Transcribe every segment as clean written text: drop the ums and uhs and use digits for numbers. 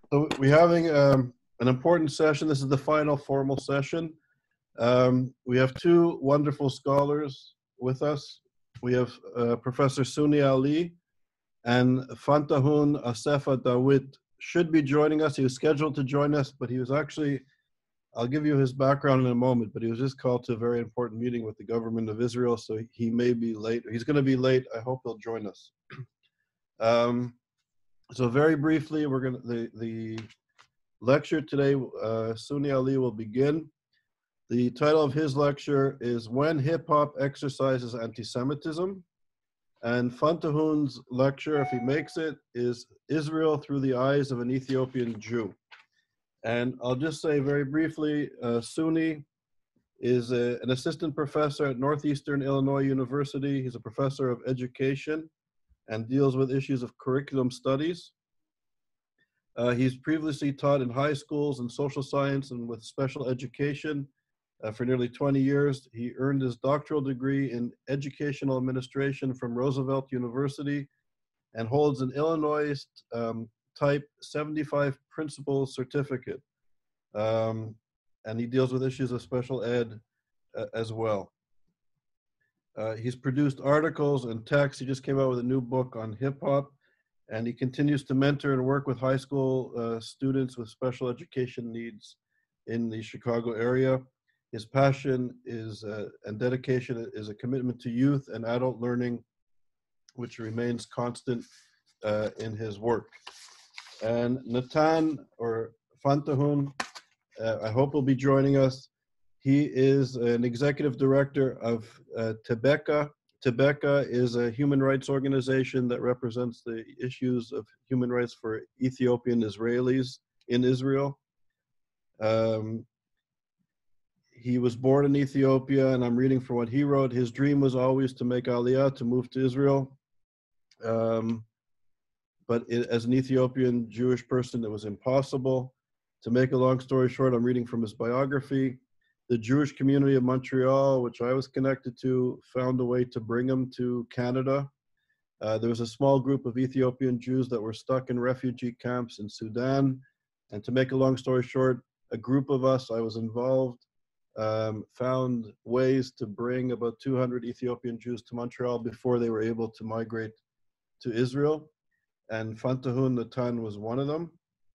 So we're having an important session. This is the final formal session. We have two wonderful scholars with us. We have Professor Sunni Ali and Fantahun Asefa Dawit should be joining us. He was scheduled to join us, but he was actually, I'll give you his background in a moment, but he was just called to a very important meeting with the government of Israel, so he may be late. He's going to be late. I hope he'll join us. So very briefly, we're going to, the lecture today, Sunni Ali will begin. The title of his lecture is When Hip Hop Exercises Antisemitism. And Fantahun's lecture, if he makes it, is Israel Through the Eyes of an Ethiopian Jew. And I'll just say very briefly, Sunni is an assistant professor at Northeastern Illinois University. He's a professor of education and deals with issues of curriculum studies. He's previously taught in high schools in social science and with special education for nearly 20 years. He earned his doctoral degree in educational administration from Roosevelt University and holds an Illinois type 75 principles certificate. And he deals with issues of special ed as well. He's produced articles and texts. He just came out with a new book on hip hop, and he continues to mentor and work with high school students with special education needs in the Chicago area. His passion is and dedication is a commitment to youth and adult learning, which remains constant in his work. And Natan, or Fantahun, I hope will be joining us. He is an executive director of Tebeka. Tebeka is a human rights organization that represents the issues of human rights for Ethiopian Israelis in Israel. He was born in Ethiopia, and I'm reading from what he wrote. His dream was always to make Aliyah, to move to Israel. But as an Ethiopian Jewish person, it was impossible. To make a long story short, I'm reading from his biography. The Jewish community of Montreal, which I was connected to, found a way to bring him to Canada. There was a small group of Ethiopian Jews that were stuck in refugee camps in Sudan. And to make a long story short, a group of us, I was involved, found ways to bring about 200 Ethiopian Jews to Montreal before they were able to migrate to Israel. And Fantahun Natan was one of them.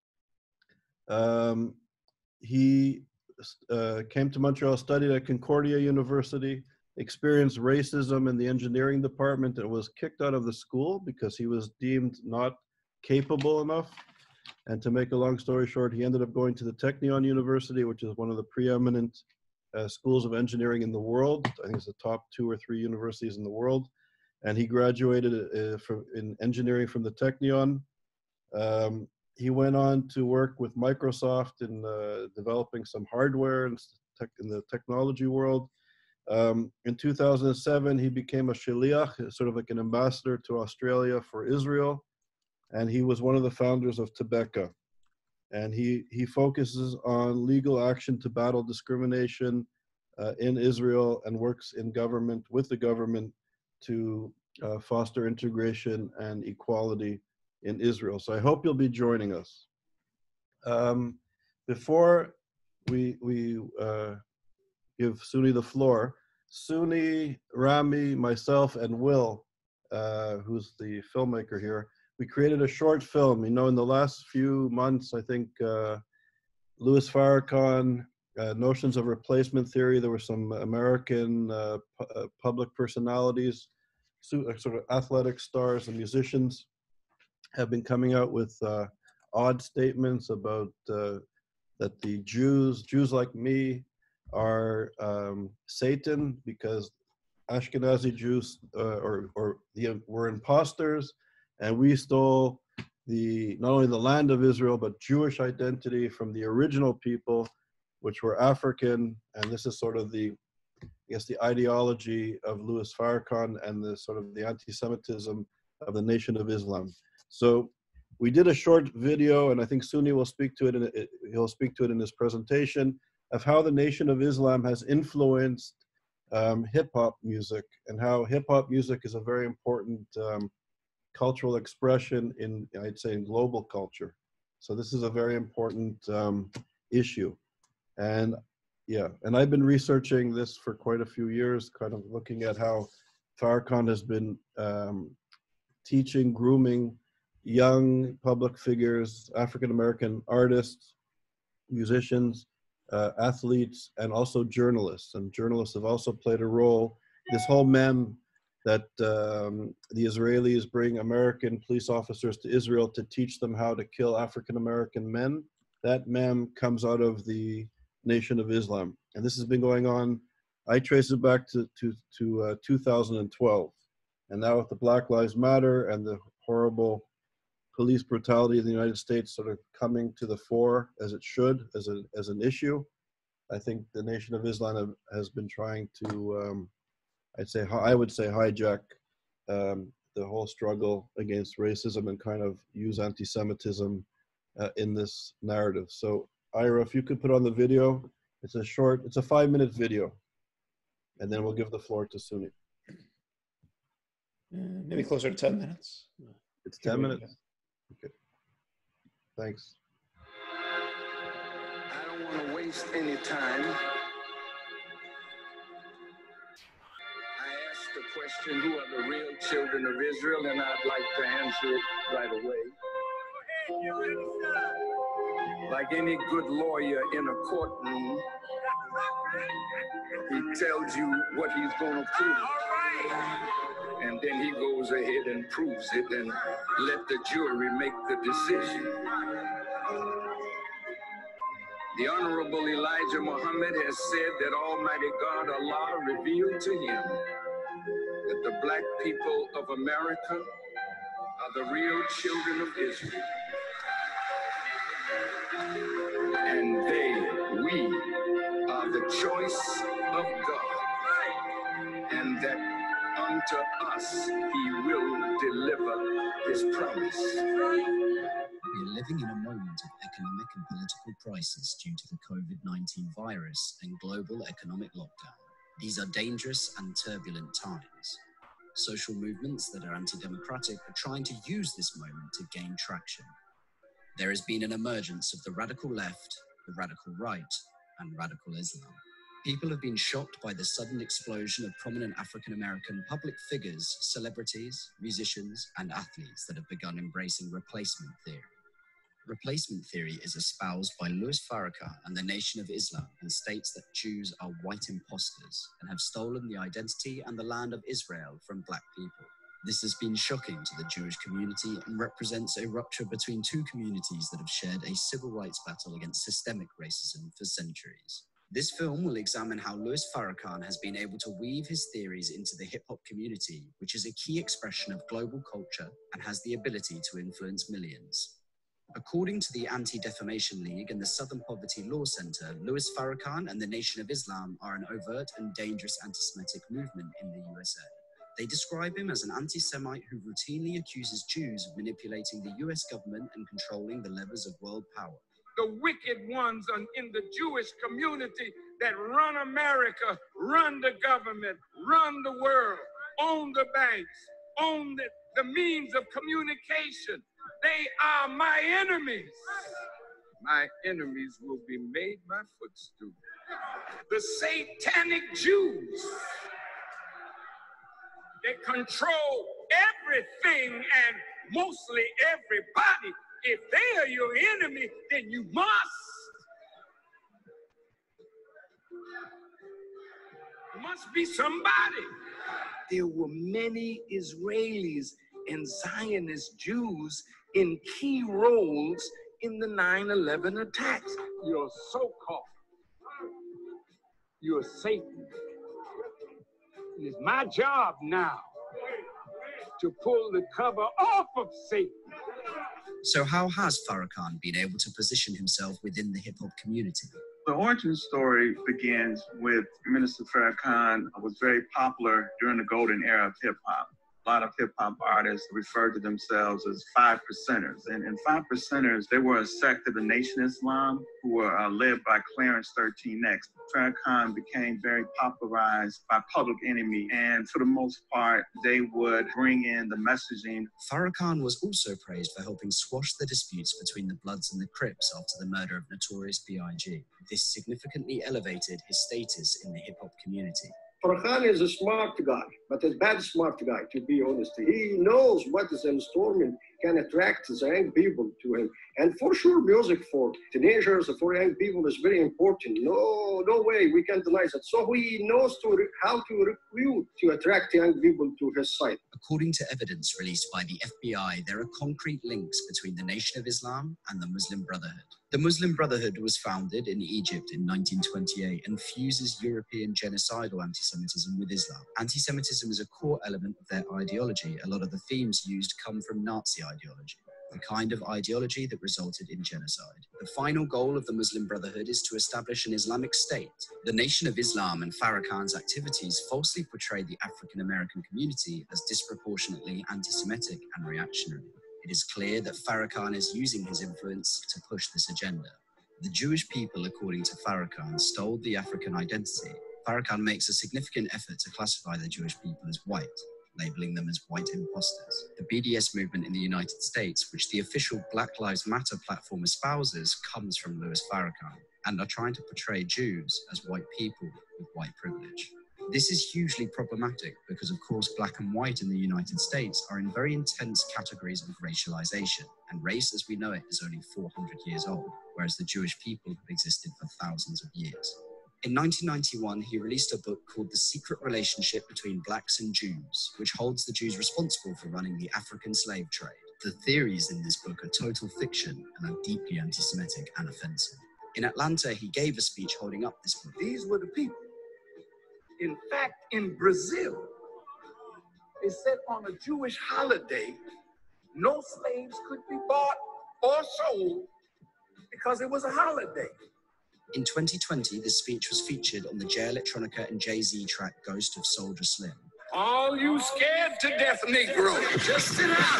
He came to Montreal, studied at Concordia University, experienced racism in the engineering department, and was kicked out of the school because he was deemed not capable enough. And to make a long story short, he ended up going to the Technion University, which is one of the preeminent schools of engineering in the world. I think it's the top 2 or 3 universities in the world. And he graduated in engineering from the Technion. He went on to work with Microsoft in developing some hardware in the technology world. In 2007, he became a shaliach, sort of like an ambassador to Australia for Israel. And he was one of the founders of Tebeka. And he focuses on legal action to battle discrimination in Israel and works in government, with the government, to foster integration and equality in Israel. So I hope you'll be joining us. Before we give Sunni the floor, Sunni, Rami, myself, and Will, who's the filmmaker here, we created a short film. You know, in the last few months, I think Louis Farrakhan, Notions of Replacement Theory, there were some American public personalities, sort of athletic stars and musicians, have been coming out with odd statements about that the Jews like me, are Satan because Ashkenazi Jews were imposters, and we stole not only the land of Israel but Jewish identity from the original people, which were African. And this is sort of the ideology of Louis Farrakhan and the sort of the anti-Semitism of the Nation of Islam. So we did a short video, and I think Sunni will speak to it. He'll speak to it in his presentation, of how the Nation of Islam has influenced hip hop music, and how hip hop music is a very important cultural expression in, I'd say, in global culture. So this is a very important issue. And yeah, and I've been researching this for quite a few years, kind of looking at how Farrakhan has been teaching, grooming young public figures, African-American artists, musicians, athletes, and also journalists. And journalists have also played a role. This whole meme that the Israelis bring American police officers to Israel to teach them how to kill African-American men, that meme comes out of the Nation of Islam. And this has been going on, I trace it back to 2012. And now with the Black Lives Matter and the horrible police brutality in the United States sort of coming to the fore as it should, as an issue, I think the Nation of Islam has been trying to, I would say hijack the whole struggle against racism and kind of use anti-Semitism in this narrative. So Ira, if you could put on the video, it's a 5-minute video, and then we'll give the floor to Sunni. Maybe closer to 10 minutes. It's 10 minutes? Okay. Thanks. I don't want to waste any time. I asked the question, who are the real children of Israel? And I'd like to answer it right away. Like any good lawyer in a courtroom, he tells you what he's going to prove. And then he goes ahead and proves it and let the jury make the decision. The Honorable Elijah Muhammad has said that Almighty God Allah revealed to him that the black people of America are the real children of Israel. And we are the choice of God. And that unto us he will deliver his promise. We are living in a moment of economic and political crisis due to the COVID-19 virus and global economic lockdown. These are dangerous and turbulent times. Social movements that are anti-democratic are trying to use this moment to gain traction. There has been an emergence of the radical left, the radical right, and radical Islam. People have been shocked by the sudden explosion of prominent African-American public figures, celebrities, musicians, and athletes that have begun embracing replacement theory. Replacement theory is espoused by Louis Farrakhan and the Nation of Islam and states that Jews are white imposters and have stolen the identity and the land of Israel from black people. This has been shocking to the Jewish community and represents a rupture between two communities that have shared a civil rights battle against systemic racism for centuries. This film will examine how Louis Farrakhan has been able to weave his theories into the hip-hop community, which is a key expression of global culture and has the ability to influence millions. According to the Anti-Defamation League and the Southern Poverty Law Center, Louis Farrakhan and the Nation of Islam are an overt and dangerous anti-Semitic movement in the USA. They describe him as an anti-Semite who routinely accuses Jews of manipulating the US government and controlling the levers of world power. The wicked ones in the Jewish community that run America, run the government, run the world, own the banks, own the means of communication. They are my enemies. My enemies will be made my footstool. The satanic Jews. They control everything and mostly everybody. If they are your enemy, then you must be somebody. There were many Israelis and Zionist Jews in key roles in the 9/11 attacks. You're so-called. You're Satan. It is my job now to pull the cover off of Satan. So how has Farrakhan been able to position himself within the hip-hop community? The origin story begins with Minister Farrakhan was very popular during the golden era of hip-hop. A lot of hip-hop artists refer to themselves as 5%ers. And 5%ers, they were a sect of the Nation of Islam who were led by Clarence 13X. Farrakhan became very popularized by Public Enemy, and for the most part, they would bring in the messaging. Farrakhan was also praised for helping squash the disputes between the Bloods and the Crips after the murder of Notorious B.I.G. This significantly elevated his status in the hip-hop community. Farrakhan is a smart guy, but a bad smart guy, to be honest. He knows what is in storm and can attract the young people to him. And for sure, music for teenagers, for young people is very important. No way we can deny that. So he knows how to recruit, to attract young people to his side. According to evidence released by the FBI, there are concrete links between the Nation of Islam and the Muslim Brotherhood. The Muslim Brotherhood was founded in Egypt in 1928 and fuses European genocidal anti-Semitism with Islam. Anti-Semitism is a core element of their ideology. A lot of the themes used come from Nazi ideology, the kind of ideology that resulted in genocide. The final goal of the Muslim Brotherhood is to establish an Islamic state. The Nation of Islam and Farrakhan's activities falsely portray the African American community as disproportionately anti-Semitic and reactionary. It is clear that Farrakhan is using his influence to push this agenda. The Jewish people, according to Farrakhan, stole the African identity. Farrakhan makes a significant effort to classify the Jewish people as white, labeling them as white imposters. The BDS movement in the United States, which the official Black Lives Matter platform espouses, comes from Louis Farrakhan and are trying to portray Jews as white people with white privilege. This is hugely problematic because, of course, black and white in the United States are in very intense categories of racialization, and race as we know it is only 400 years old, whereas the Jewish people have existed for thousands of years. In 1991, he released a book called The Secret Relationship Between Blacks and Jews, which holds the Jews responsible for running the African slave trade. The theories in this book are total fiction and are deeply anti-Semitic and offensive. In Atlanta, he gave a speech holding up this book. These were the people. In fact, in Brazil, they said on a Jewish holiday, no slaves could be bought or sold because it was a holiday. In 2020, this speech was featured on the Jay Electronica and Jay-Z track Ghost of Soldier Slim. All you scared to death Negro, just sit down.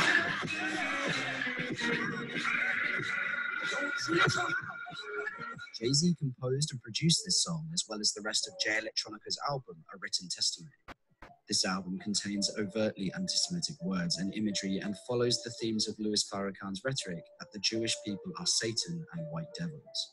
Jay-Z composed and produced this song, as well as the rest of Jay Electronica's album, A Written Testimony. This album contains overtly anti-Semitic words and imagery and follows the themes of Louis Farrakhan's rhetoric that the Jewish people are Satan and white devils.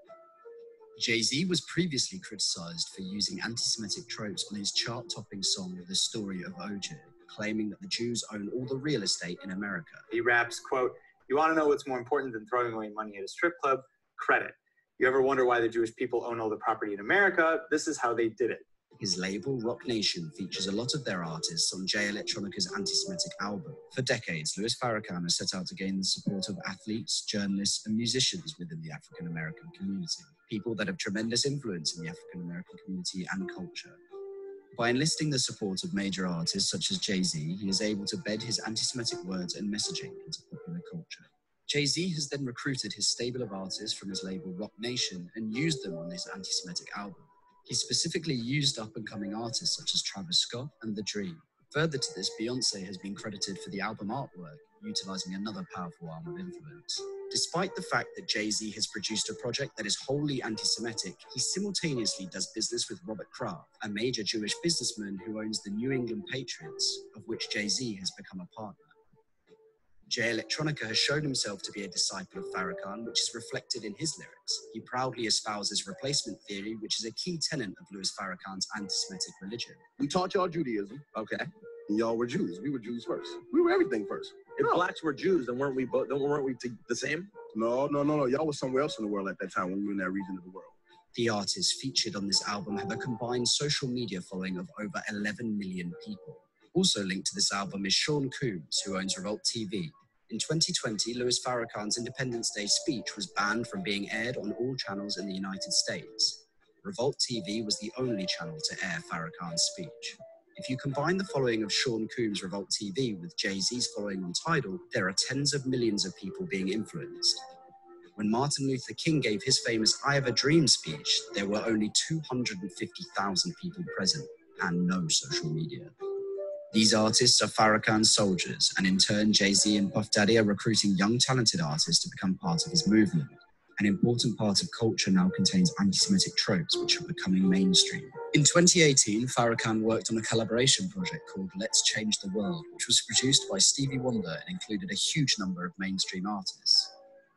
Jay-Z was previously criticized for using anti-Semitic tropes on his chart-topping song The Story of O.J., claiming that the Jews own all the real estate in America. He raps, quote, "You want to know what's more important than throwing away money at a strip club? Credit. You ever wonder why the Jewish people own all the property in America? This is how they did it." His label, Rock Nation, features a lot of their artists on Jay Electronica's anti-Semitic album. For decades, Louis Farrakhan has set out to gain the support of athletes, journalists, and musicians within the African American community, people that have tremendous influence in the African American community and culture. By enlisting the support of major artists such as Jay-Z, he is able to bed his anti-Semitic words and messaging into popular culture. Jay-Z has then recruited his stable of artists from his label Rock Nation and used them on his anti-Semitic album. He specifically used up-and-coming artists such as Travis Scott and The Dream. Further to this, Beyoncé has been credited for the album artwork, utilizing another powerful arm of influence. Despite the fact that Jay-Z has produced a project that is wholly anti-Semitic, he simultaneously does business with Robert Kraft, a major Jewish businessman who owns the New England Patriots, of which Jay-Z has become a partner. Jay Electronica has shown himself to be a disciple of Farrakhan, which is reflected in his lyrics. He proudly espouses replacement theory, which is a key tenet of Louis Farrakhan's anti-Semitic religion. We taught y'all Judaism, okay, and y'all were Jews. We were Jews first. We were everything first. If blacks were Jews, then weren't we the same? No. Y'all was somewhere else in the world at that time when we were in that region of the world. The artists featured on this album have a combined social media following of over 11 million people. Also linked to this album is Sean Combs, who owns Revolt TV. In 2020, Louis Farrakhan's Independence Day speech was banned from being aired on all channels in the United States. Revolt TV was the only channel to air Farrakhan's speech. If you combine the following of Sean Combs' Revolt TV with Jay-Z's following on Tidal, there are tens of millions of people being influenced. When Martin Luther King gave his famous I Have a Dream speech, there were only 250,000 people present and no social media. These artists are Farrakhan's soldiers, and in turn, Jay-Z and Puff Daddy are recruiting young, talented artists to become part of his movement. An important part of culture now contains anti-Semitic tropes, which are becoming mainstream. In 2018, Farrakhan worked on a collaboration project called Let's Change the World, which was produced by Stevie Wonder and included a huge number of mainstream artists.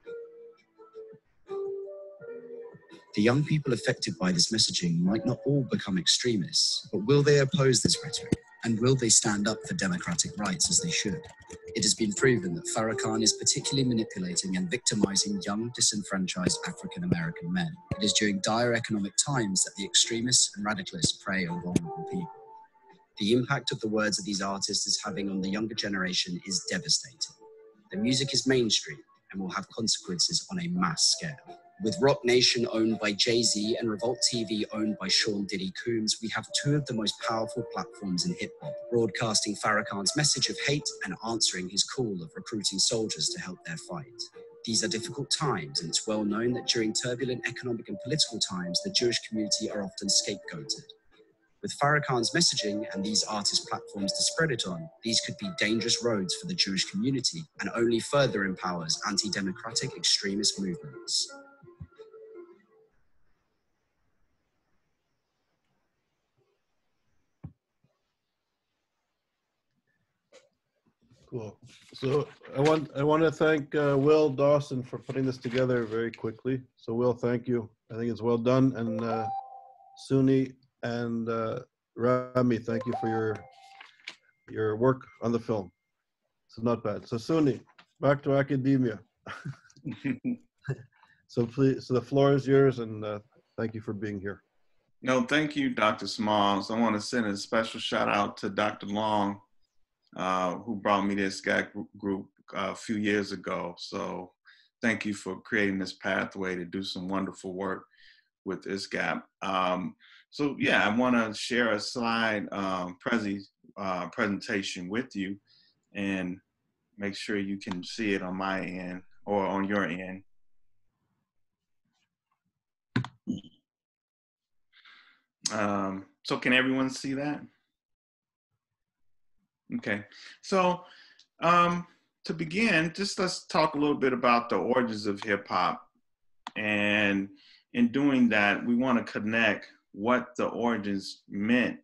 The young people affected by this messaging might not all become extremists, but will they oppose this rhetoric? And will they stand up for democratic rights as they should? It has been proven that Farrakhan is particularly manipulating and victimizing young, disenfranchised African-American men. It is during dire economic times that the extremists and radicalists prey on vulnerable people. The impact of the words of these artists is having on the younger generation is devastating. The music is mainstream and will have consequences on a mass scale. With Rock Nation owned by Jay-Z and Revolt TV owned by Sean Diddy Combs, we have two of the most powerful platforms in hip-hop, broadcasting Farrakhan's message of hate and answering his call of recruiting soldiers to help their fight. These are difficult times, and it's well known that during turbulent economic and political times, the Jewish community are often scapegoated. With Farrakhan's messaging and these artist platforms to spread it on, these could be dangerous roads for the Jewish community and only further empowers anti-democratic extremist movements. Cool. So I want to thank Will Dawson for putting this together very quickly. So Will, thank you. I think it's well done. And Sunni and Rami, thank you for your work on the film. It's not bad. So Sunni, back to academia. So please, so the floor is yours, and thank you for being here. No, thank you, Dr. Smalls. I want to send a special shout out to Dr. Long, who brought me this ISGAP group a few years ago. So thank you for creating this pathway to do some wonderful work with ISGAP. So yeah, I want to share a slide presentation with you and make sure you can see it on my end or on your end. So can everyone see that? Okay, so to begin, just let's talk a little bit about the origins of hip hop. And in doing that, we want to connect what the origins meant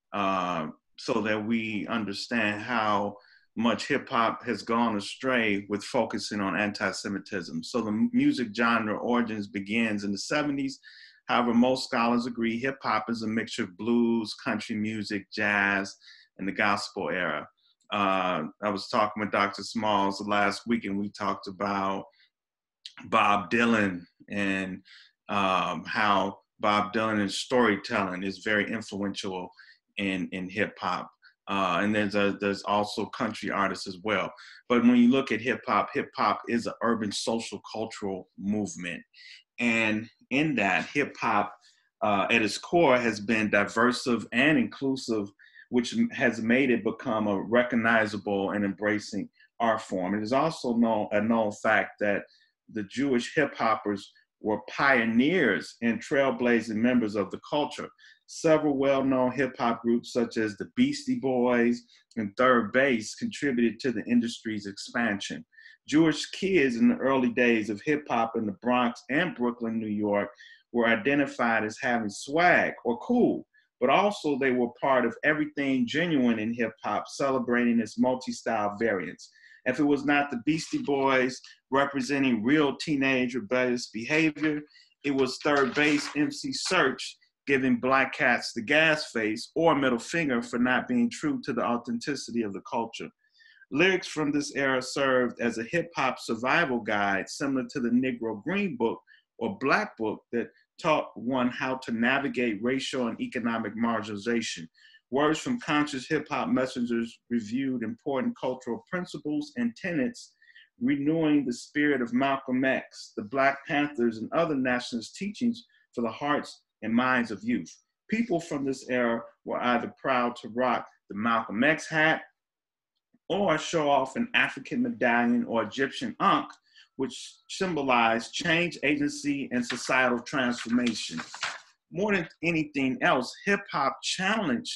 so that we understand how much hip hop has gone astray with focusing on anti-Semitism. So the music genre origins begins in the 70s. However, most scholars agree hip hop is a mixture of blues, country music, jazz, and the gospel era. I was talking with Dr. Smalls last week, and we talked about Bob Dylan and how Bob Dylan's storytelling is very influential in hip hop. And there's also country artists as well. But when you look at hip hop is an urban social cultural movement. And in that, hip hop at its core has been diversive and inclusive, which has made it become a recognizable and embracing art form. It is also a known fact that the Jewish hip hoppers were pioneers and trailblazing members of the culture. Several well-known hip hop groups such as the Beastie Boys and Third Base contributed to the industry's expansion. Jewish kids in the early days of hip hop in the Bronx and Brooklyn, New York, were identified as having swag or cool, but also they were part of everything genuine in hip hop, celebrating its multi-style variants. If it was not the Beastie Boys representing real teenage rebellious behavior, it was Third Base MC Search giving black cats the gas face or middle finger for not being true to the authenticity of the culture. Lyrics from this era served as a hip-hop survival guide similar to the Negro Green Book or Black Book that taught one how to navigate racial and economic marginalization. Words from conscious hip-hop messengers reviewed important cultural principles and tenets, renewing the spirit of Malcolm X, the Black Panthers, and other nationalist teachings for the hearts and minds of youth. People from this era were either proud to rock the Malcolm X hat or show off an African medallion or Egyptian ankh, which symbolized change, agency, and societal transformation. More than anything else, hip hop challenged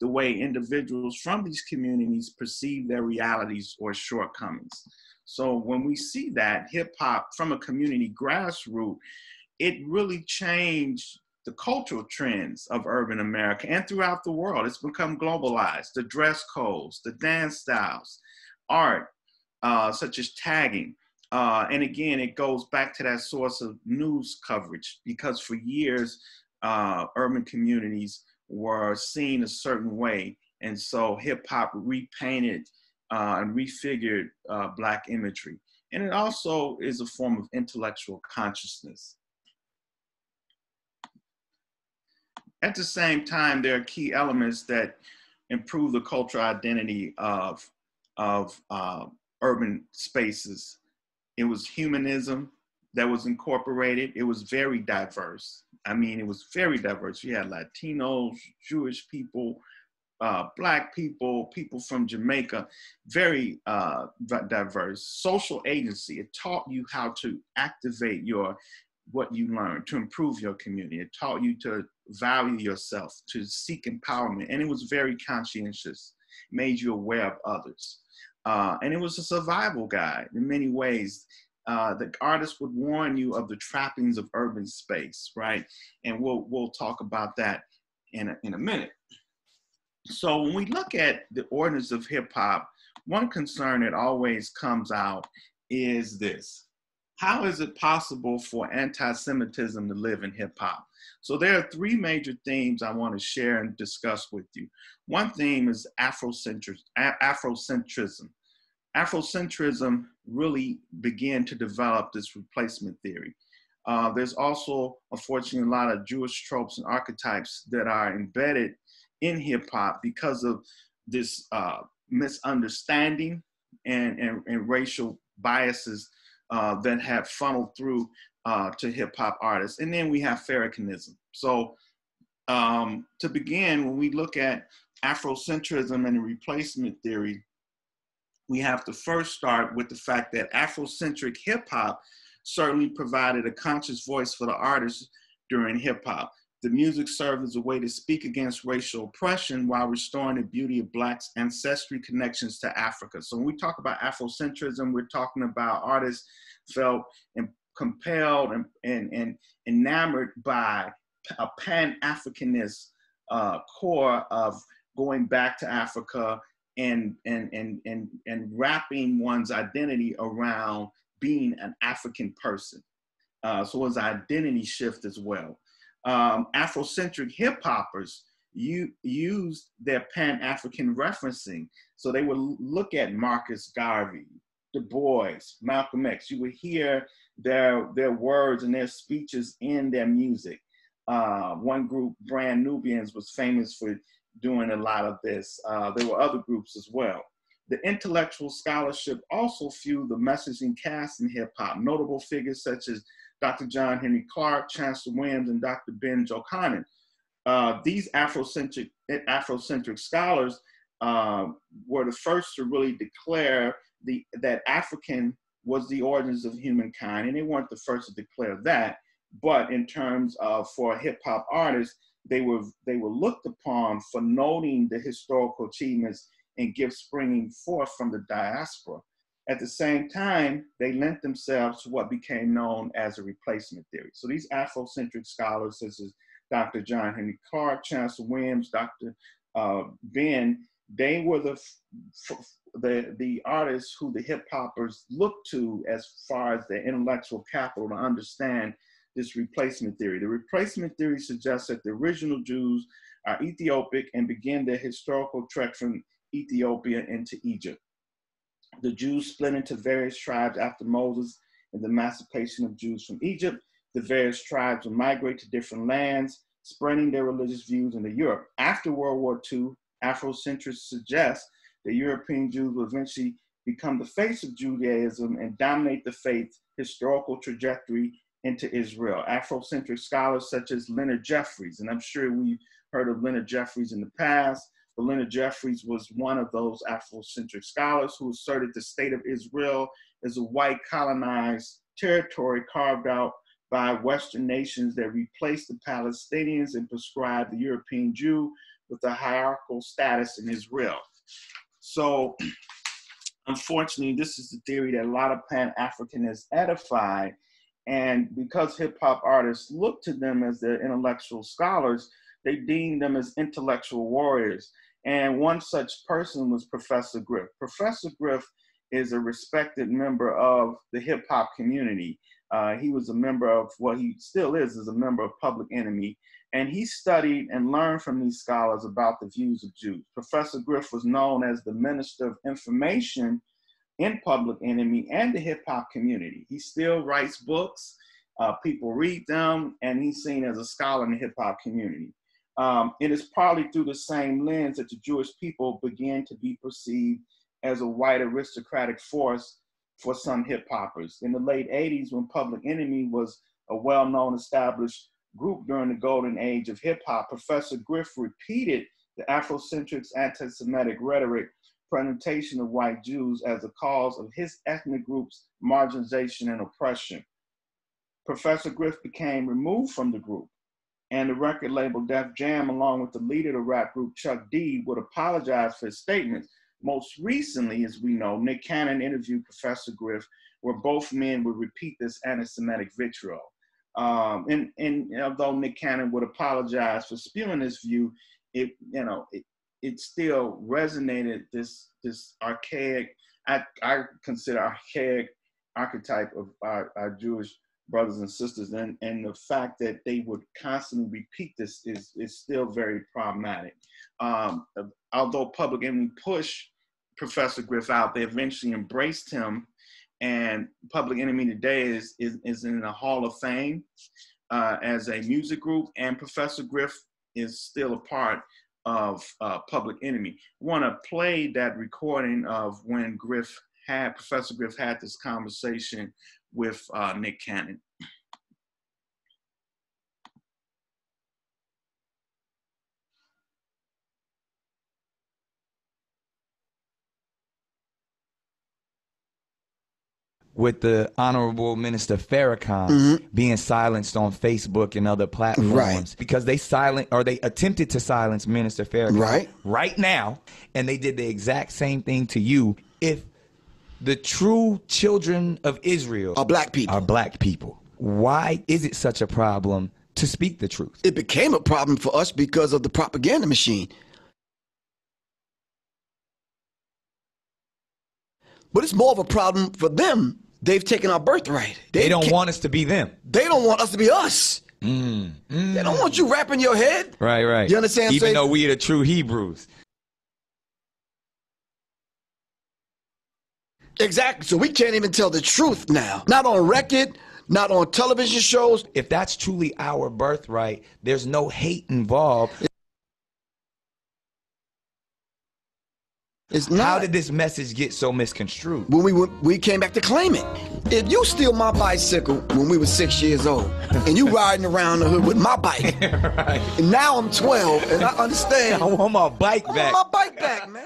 the way individuals from these communities perceive their realities or shortcomings. So when we see that hip hop from a community grassroots, it really changed the cultural trends of urban America and throughout the world. It's become globalized. The dress codes, the dance styles, art, such as tagging. And again, it goes back to that source of news coverage, because for years, urban communities were seen a certain way. And so hip hop repainted and refigured Black imagery. And it also is a form of intellectual consciousness. At the same time, there are key elements that improve the cultural identity of urban spaces. It was humanism that was incorporated. It was very diverse. I mean, it was very diverse. You had Latinos, Jewish people, Black people, people from Jamaica, very diverse. Social agency, it taught you how to activate what you learned, to improve your community. It taught you to value yourself, to seek empowerment. And it was very conscientious, made you aware of others. And it was a survival guide in many ways. The artist would warn you of the trappings of urban space, right? And we'll talk about that in a minute. So when we look at the origins of hip hop, one concern that always comes out is this: how is it possible for anti-Semitism to live in hip hop? So there are three major themes I want to share and discuss with you. One theme is Afrocentrism. Afrocentrism really began to develop this replacement theory. There's also, unfortunately, a lot of Jewish tropes and archetypes that are embedded in hip hop because of this misunderstanding and racial biases that have funneled through to hip hop artists. And then we have Farrakhanism. So to begin, when we look at Afrocentrism and the replacement theory, we have to first start with the fact that Afrocentric hip hop certainly provided a conscious voice for the artists during hip hop. The music served as a way to speak against racial oppression while restoring the beauty of Blacks' ancestry connections to Africa. So when we talk about Afrocentrism, we're talking about artists felt compelled and enamored by a Pan-Africanist core of going back to Africa and wrapping one's identity around being an African person. So it was an identity shift as well. Afrocentric hip hoppers used their Pan-African referencing. So they would look at Marcus Garvey, Du Bois, Malcolm X. You would hear their words and their speeches in their music. One group, Brand Nubians, was famous for doing a lot of this. There were other groups as well. The intellectual scholarship also fueled the messaging cast in hip hop. Notable figures such as Dr. John Henry Clark, Chancellor Williams, and Dr. Ben Jochanan. These Afrocentric scholars were the first to really declare that African was the origins of humankind, and they weren't the first to declare that. But in terms of for hip hop artists, they were looked upon for noting the historical achievements and gifts springing forth from the diaspora. At the same time, they lent themselves to what became known as a replacement theory. So these Afrocentric scholars, such as Dr. John Henry Clark, Chancellor Williams, Dr. Ben, they were the artists who the hip hoppers looked to as far as their intellectual capital to understand this replacement theory. The replacement theory suggests that the original Jews are Ethiopic and begin their historical trek from Ethiopia into Egypt. The Jews split into various tribes after Moses and the emancipation of Jews from Egypt. The various tribes would migrate to different lands, spreading their religious views into Europe. After World War II, Afrocentrists suggest that European Jews will eventually become the face of Judaism and dominate the faith's historical trajectory into Israel. Afrocentric scholars such as Leonard Jeffries, and I'm sure we've heard of Leonard Jeffries in the past, but Leonard Jeffries was one of those Afrocentric scholars who asserted the state of Israel as a white colonized territory carved out by Western nations that replaced the Palestinians and prescribed the European Jew with a hierarchical status in Israel. So unfortunately, this is the theory that a lot of Pan-Africanists edify. And because hip hop artists look to them as their intellectual scholars, they deem them as intellectual warriors. And one such person was Professor Griff. Professor Griff is a respected member of the hip hop community. He was a member of, well, he still is a member of Public Enemy. And he studied and learned from these scholars about the views of Jews. Professor Griff was known as the Minister of Information in Public Enemy and the hip hop community. He still writes books, people read them, and he's seen as a scholar in the hip hop community. It is partly through the same lens that the Jewish people began to be perceived as a white aristocratic force for some hip hoppers. In the late 80s, when Public Enemy was a well-known established group during the golden age of hip hop, Professor Griff repeated the Afrocentrist anti-Semitic rhetoric presentation of white Jews as a cause of his ethnic group's marginalization and oppression. Professor Griff became removed from the group, and the record label Def Jam, along with the leader of the rap group, Chuck D, would apologize for his statements. Most recently, as we know, Nick Cannon interviewed Professor Griff, where both men would repeat this anti-Semitic vitriol. And although Nick Cannon would apologize for spewing this view, it still resonated this archaic, I consider archaic archetype of our Jewish brothers and sisters, and the fact that they would constantly repeat this is still very problematic. Although Public Enemy pushed Professor Griff out, they eventually embraced him, and Public Enemy today is in the Hall of Fame as a music group, and Professor Griff is still a part of Public Enemy. I want to play that recording of when Professor Griff had this conversation with Nick Cannon. With the Honorable Minister Farrakhan being silenced on Facebook and other platforms because they attempted to silence Minister Farrakhan right now, and they did the exact same thing to you. If the true children of Israel are black people, why is it such a problem to speak the truth? It became a problem for us because of the propaganda machine. But it's more of a problem for them. They've taken our birthright. They don't want us to be them. They don't want us to be us. They don't want you wrapping your head. Right. You understand? Even though we are the true Hebrews. Exactly. So we can't even tell the truth now. Not on record, not on television shows. If that's truly our birthright, there's no hate involved. It's not. How did this message get so misconstrued? When we came back to claim it. If you steal my bicycle when we were 6 years old, and you riding around the hood with my bike, and now I'm 12, and I understand. I want my bike back. I want my bike back, man.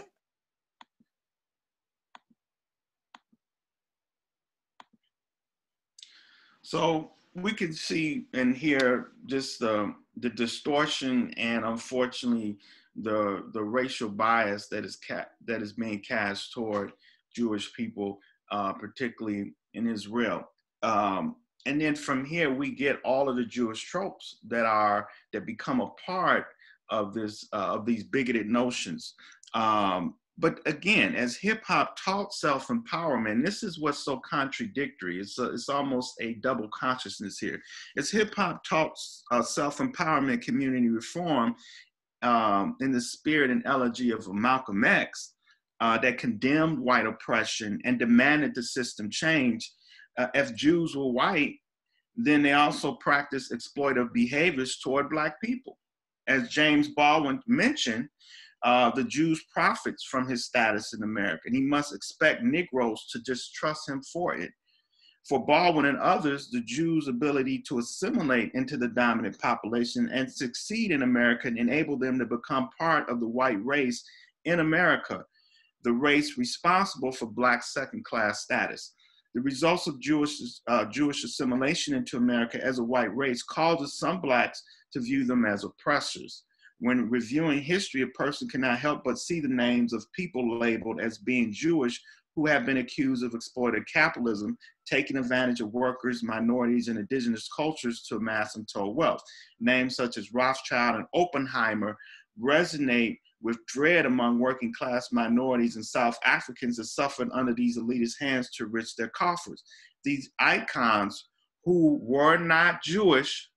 So we can see and hear just the distortion and, unfortunately, the racial bias that is being cast toward Jewish people, particularly in Israel. And then from here, we get all of the Jewish tropes that become a part of these bigoted notions. But again, as hip hop taught self-empowerment, this is what's so contradictory. It's almost a double consciousness here. As hip hop taught self-empowerment, community reform, in the spirit and elegy of Malcolm X, that condemned white oppression and demanded the system change. If Jews were white, then they also practiced exploitive behaviors toward Black people. As James Baldwin mentioned, the Jews profits from his status in America, and he must expect Negroes to distrust him for it. For Baldwin and others, the Jews' ability to assimilate into the dominant population and succeed in America and enable them to become part of the white race in America, the race responsible for Black second-class status. The results of Jewish assimilation into America as a white race causes some Blacks to view them as oppressors. when reviewing history, a person cannot help but see the names of people labeled as being Jewish who have been accused of exploited capitalism, taking advantage of workers, minorities, and indigenous cultures to amass untold wealth. Names such as Rothschild and Oppenheimer resonate with dread among working class minorities and South Africans that suffered under these elitist hands to enrich their coffers. These icons who were not Jewish,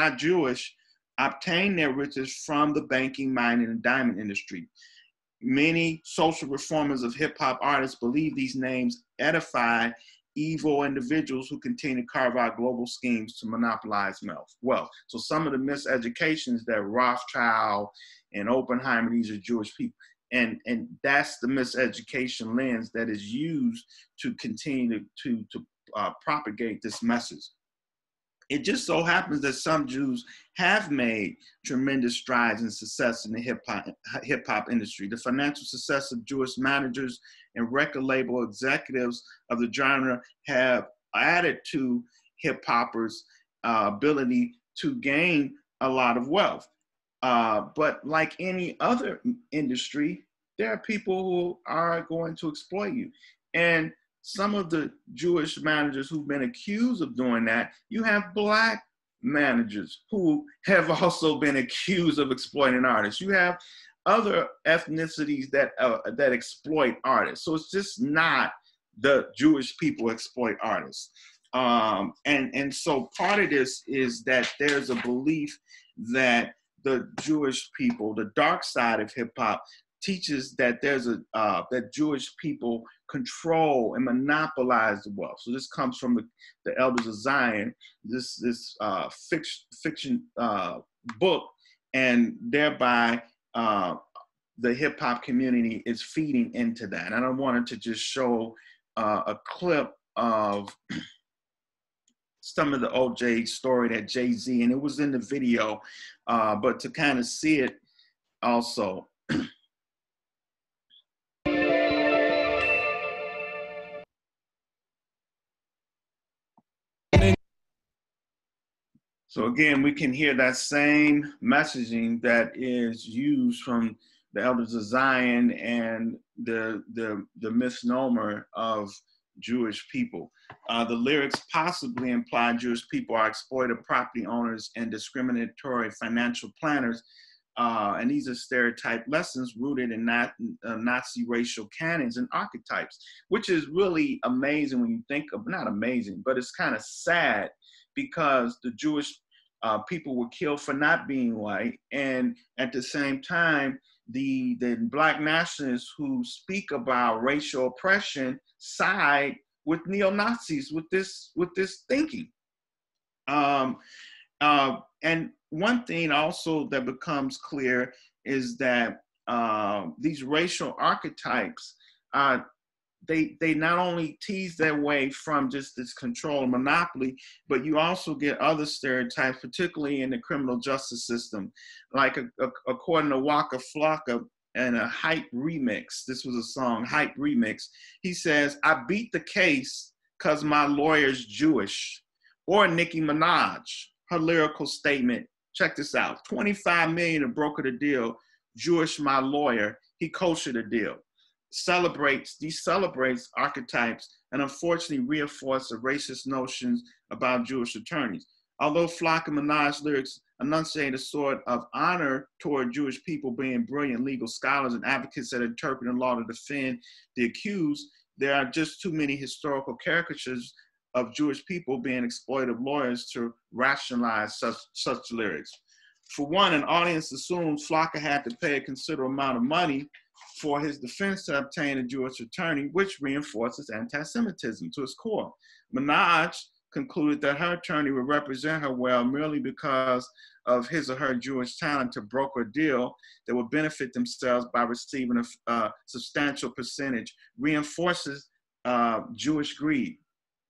obtained their riches from the banking, mining, and diamond industry. Many social reformers of hip hop artists believe these names edify evil individuals who continue to carve out global schemes to monopolize wealth. So some of the miseducations that Rothschild and Oppenheimer, these are Jewish people. And that's the miseducation lens that is used to continue to propagate this message. It just so happens that some Jews have made tremendous strides and success in the hip hop industry. The financial success of Jewish managers and record label executives of the genre have added to hip hoppers' ability to gain a lot of wealth. But like any other industry, there are people who are going to exploit you. And some of the Jewish managers who've been accused of doing that, you have Black managers who have also been accused of exploiting artists. You have other ethnicities that exploit artists. So it's just not the Jewish people exploit artists. And so part of this is that there's a belief that the Jewish people, the dark side of hip hop, teaches that that Jewish people control and monopolize the wealth. So this comes from the Elders of Zion, this fiction book, and thereby the hip hop community is feeding into that. And I wanted to just show a clip of some of the OJ story that Jay-Z, and it was in the video, but to kind of see it also. So again, we can hear that same messaging that is used from the Elders of Zion and the misnomer of Jewish people. The lyrics possibly imply Jewish people are exploited property owners and discriminatory financial planners. And these are stereotype lessons rooted in Nazi racial canons and archetypes, which is really amazing when you think of, not amazing, but it's kind of sad because the Jewish people were killed for not being white. And at the same time, the Black nationalists who speak about racial oppression side with neo-Nazis with this thinking. And one thing also that becomes clear is that these racial archetypes, they not only tease their way from just this control and monopoly, but you also get other stereotypes, particularly in the criminal justice system. Like according to Waka Flocka and a Hype remix, this was a song, Hype remix, he says, "I beat the case cause my lawyer's Jewish." Or Nicki Minaj, her lyrical statement, check this out, 25 million to broker the deal, Jewish my lawyer, he kosher the deal. Celebrates archetypes and unfortunately reinforces racist notions about Jewish attorneys. Although Flocka Minaj's lyrics enunciate a sort of honor toward Jewish people being brilliant legal scholars and advocates that interpret the law to defend the accused, there are just too many historical caricatures of Jewish people being exploitive lawyers to rationalize such lyrics. For one, an audience assumes Flocka had to pay a considerable amount of money for his defense to obtain a Jewish attorney, which reinforces anti-Semitism to its core. Minaj concluded that her attorney would represent her well merely because of his or her Jewish talent to broker a deal that would benefit themselves by receiving a substantial percentage, reinforces Jewish greed.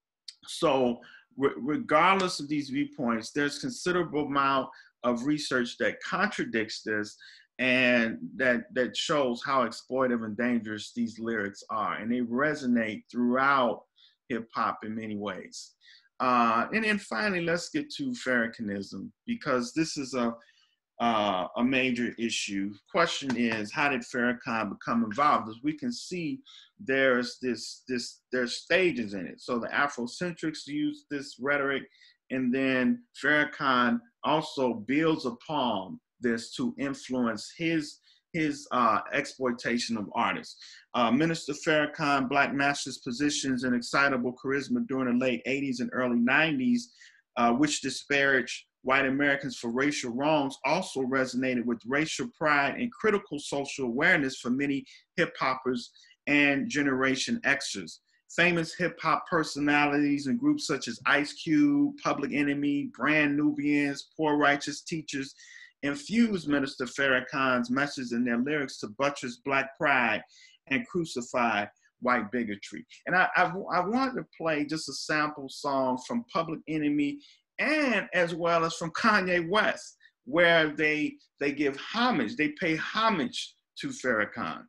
So regardless of these viewpoints, there's considerable amount of research that contradicts this and that shows how exploitive and dangerous these lyrics are. And they resonate throughout hip hop in many ways. And then finally, let's get to Farrakhanism, because this is a major issue. Question is, how did Farrakhan become involved? As we can see, there's stages in it. So the Afrocentrists use this rhetoric, and then Farrakhan also builds upon this to influence his exploitation of artists. Minister Farrakhan, Black Master's positions and excitable charisma during the late 80s and early 90s, which disparaged white Americans for racial wrongs, also resonated with racial pride and critical social awareness for many hip-hoppers and Generation Xers. Famous hip-hop personalities and groups such as Ice Cube, Public Enemy, Brand Nubians, Poor Righteous Teachers infused Minister Farrakhan's message in their lyrics to buttress Black pride and crucify white bigotry. And I wanted to play just a sample song from Public Enemy and as well as from Kanye West, where they give homage, they pay homage to Farrakhan.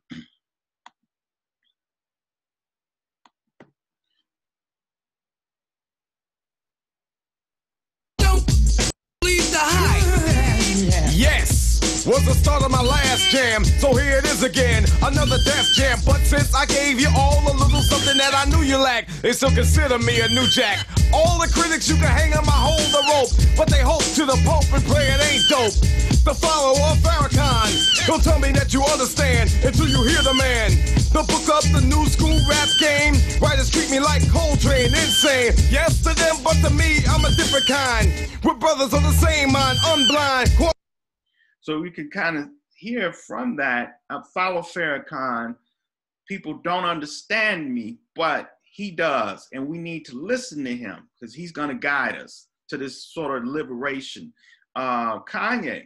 Don't leave the hype. Yes, was the start of my last jam, so here it is again, another death jam. But since I gave you all a little something that I knew you lacked, they still consider me a new jack. All the critics you can hang on my hold the rope, but they hope to the Pope and pray it ain't dope. The follower of Farrakhan, don't tell me that you understand until you hear the man. The book up the new school rap game, writers treat me like Coltrane, insane. Yes to them, but to me, I'm a different kind. We're brothers of the same mind, unblind. So we can kind of hear from that, follow Farrakhan. People don't understand me, but he does, and we need to listen to him because he's going to guide us to this sort of liberation. Kanye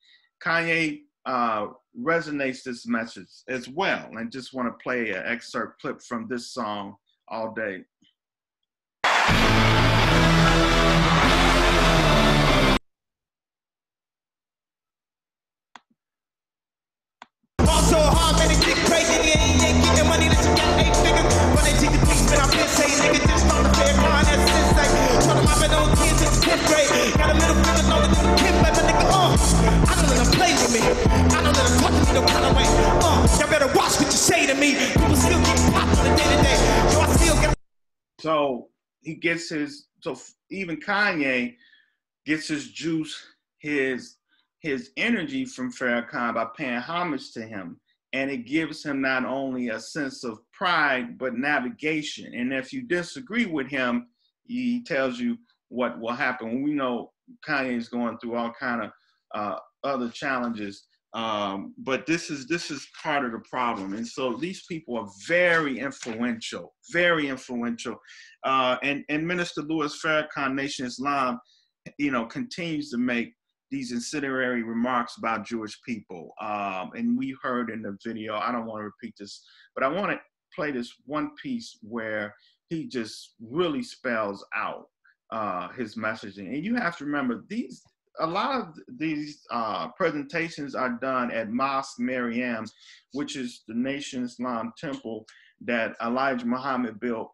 resonates this message as well, and just want to play an excerpt clip from this song, All Day. So hard, man, it get crazy. They ain't getting money that you get 8 figures. When they take the piece, man, I'm say nigga just on the fair grind, that's sensei. Trying to mop it on kids in the 10th grade. Got a middle finger on the kid, like a nigga, I don't let them play with me. I don't let them talk to me no kind of way. Y'all better watch what you say to me. People still get popped on the day to day. Yo, I still get. So he gets his, so even Kanye gets his juice, his energy from Farrakhan by paying homage to him. And it gives him not only a sense of pride, but navigation. And if you disagree with him, he tells you what will happen. We know Kanye is going through all kind of other challenges, but this is part of the problem. And so these people are very influential, very influential. And Minister Louis Farrakhan, Nation Islam, continues to make these incendiary remarks about Jewish people. And we heard in the video, I don't want to repeat this, but I want to play this one piece where he just really spells out his messaging. And you have to remember, a lot of these presentations are done at Mosque Maryam, which is the Nation Islam temple that Elijah Muhammad built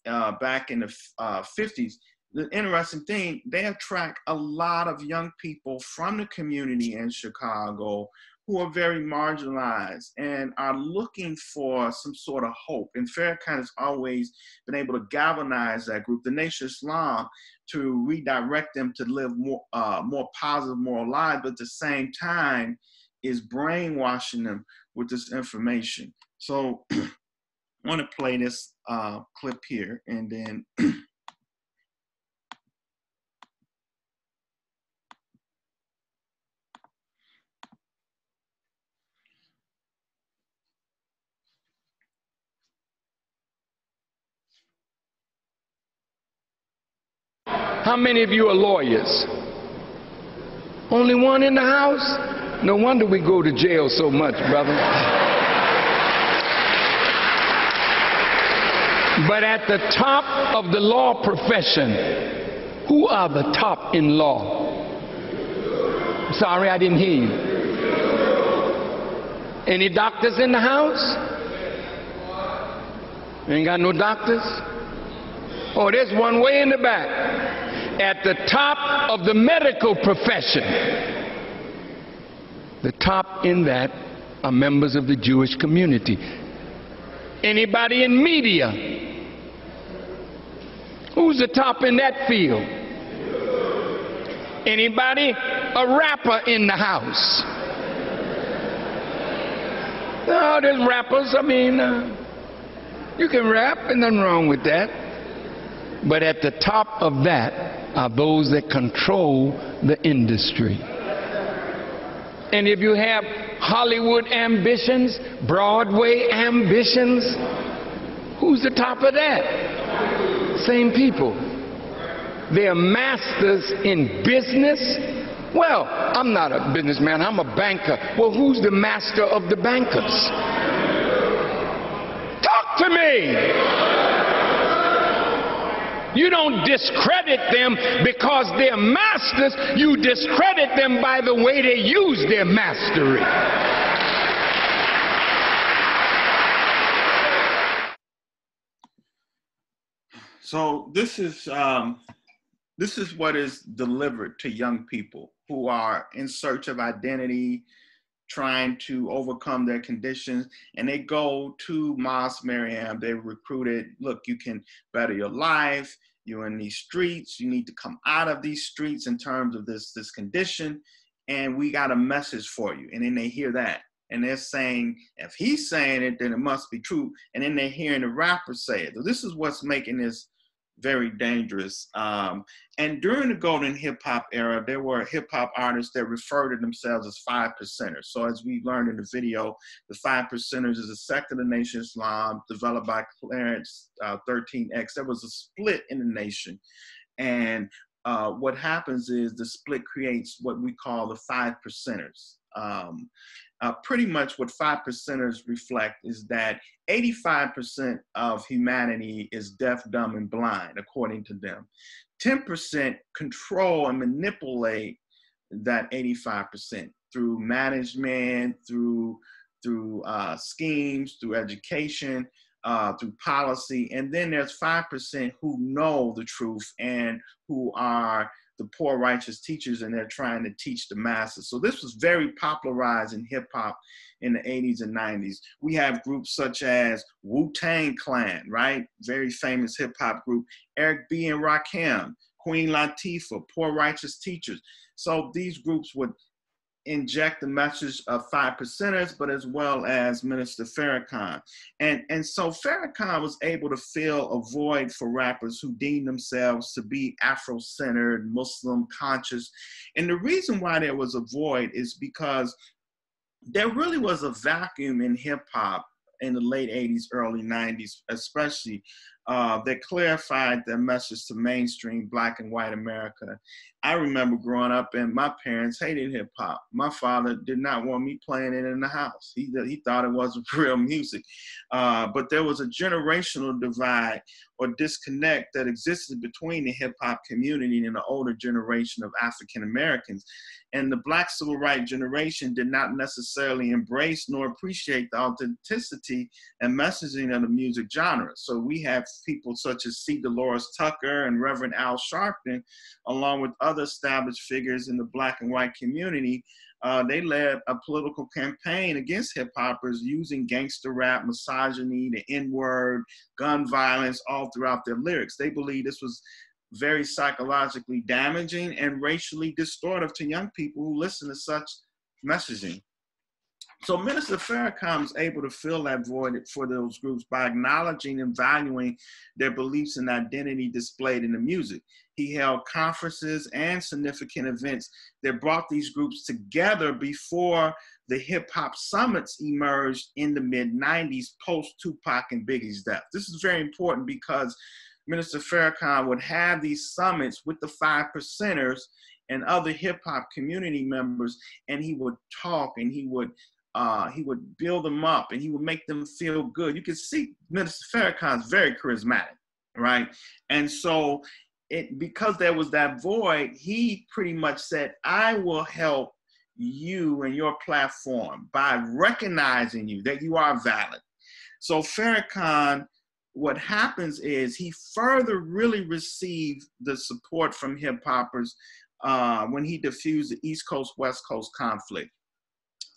back in the 50s. The interesting thing, they attract a lot of young people from the community in Chicago who are very marginalized and are looking for some sort of hope. And Farrakhan has always been able to galvanize that group, the Nation Islam, to redirect them to live more positive moral lives, but at the same time is brainwashing them with this information. So I want to play this clip here, and then How many of you are lawyers? Only one in the house? No wonder we go to jail so much, brother. But at the top of the law profession, who are the top in law? Sorry, I didn't hear you. Any doctors in the house? Ain't got no doctors? Oh, there's one way in the back. At the top of the medical profession, The top in that are members of the Jewish community. Anybody in media? Who's the top in that field? Anybody a rapper in the house? No, there's rappers. I mean, you can rap, and nothing wrong with that. But at the top of that are those that control the industry. And if you have Hollywood ambitions, Broadway ambitions, who's the top of that? Same people. They're masters in business. Well, I'm not a businessman, I'm a banker. Well, who's the master of the bankers? Talk to me! You don't discredit them because they're masters, you discredit them by the way they use their mastery. So this is what is delivered to young people who are in search of identity, trying to overcome their conditions, and they go to Mosque Mariam. They're recruited. Look, you can better your life. You're in these streets. You need to come out of these streets in terms of this condition, and we got a message for you. And then they hear that, and they're saying, if he's saying it, then it must be true. And then they're hearing the rapper say it. So this is what's making this very dangerous. And during the golden hip hop era, there were hip hop artists that referred to themselves as 5%ers. So as we learned in the video, the 5%ers is a sect of the Nation Islam developed by Clarence 13X. There was a split in the nation. And what happens is the split creates what we call the 5%ers. Pretty much what 5%ers reflect is that 85% of humanity is deaf, dumb, and blind, according to them. 10% control and manipulate that 85% through management, through schemes, through education, through policy. And then there's 5% who know the truth and who are the poor righteous teachers, and they're trying to teach the masses. So this was very popularized in hip hop in the 80s and 90s. We have groups such as Wu-Tang Clan, right? Very famous hip hop group. Eric B. and Rakim, Queen Latifah, poor righteous teachers. So these groups would inject the message of 5%ers, but as well as Minister Farrakhan. And so Farrakhan was able to fill a void for rappers who deemed themselves to be Afro-centered, Muslim conscious. And the reason why there was a void is because there really was a vacuum in hip hop in the late 80s, early 90s, especially that clarified their message to mainstream Black and white America. I remember growing up and my parents hated hip hop. My father did not want me playing it in the house. He thought it wasn't real music. But there was a generational divide or disconnect that existed between the hip hop community and the older generation of African Americans. And the Black civil rights generation did not necessarily embrace nor appreciate the authenticity and messaging of the music genre. So we have people such as C. Dolores Tucker and Reverend Al Sharpton, along with other established figures in the Black and white community. They led a political campaign against hip hoppers using gangster rap, misogyny, the N-word, gun violence, all throughout their lyrics. They believe this was very psychologically damaging and racially distortive to young people who listen to such messaging. So Minister Farrakhan was able to fill that void for those groups by acknowledging and valuing their beliefs and identity displayed in the music. He held conferences and significant events that brought these groups together before the hip hop summits emerged in the mid-90s post Tupac and Biggie's death. This is very important because Minister Farrakhan would have these summits with the 5%ers and other hip hop community members, and he would talk and he would build them up and he would make them feel good. You can see Minister Farrakhan is very charismatic, right? And so because there was that void, he pretty much said, I will help you and your platform by recognizing you, that you are valid. So Farrakhan, what happens is he further really received the support from hip hoppers when he diffused the East Coast, West Coast conflict.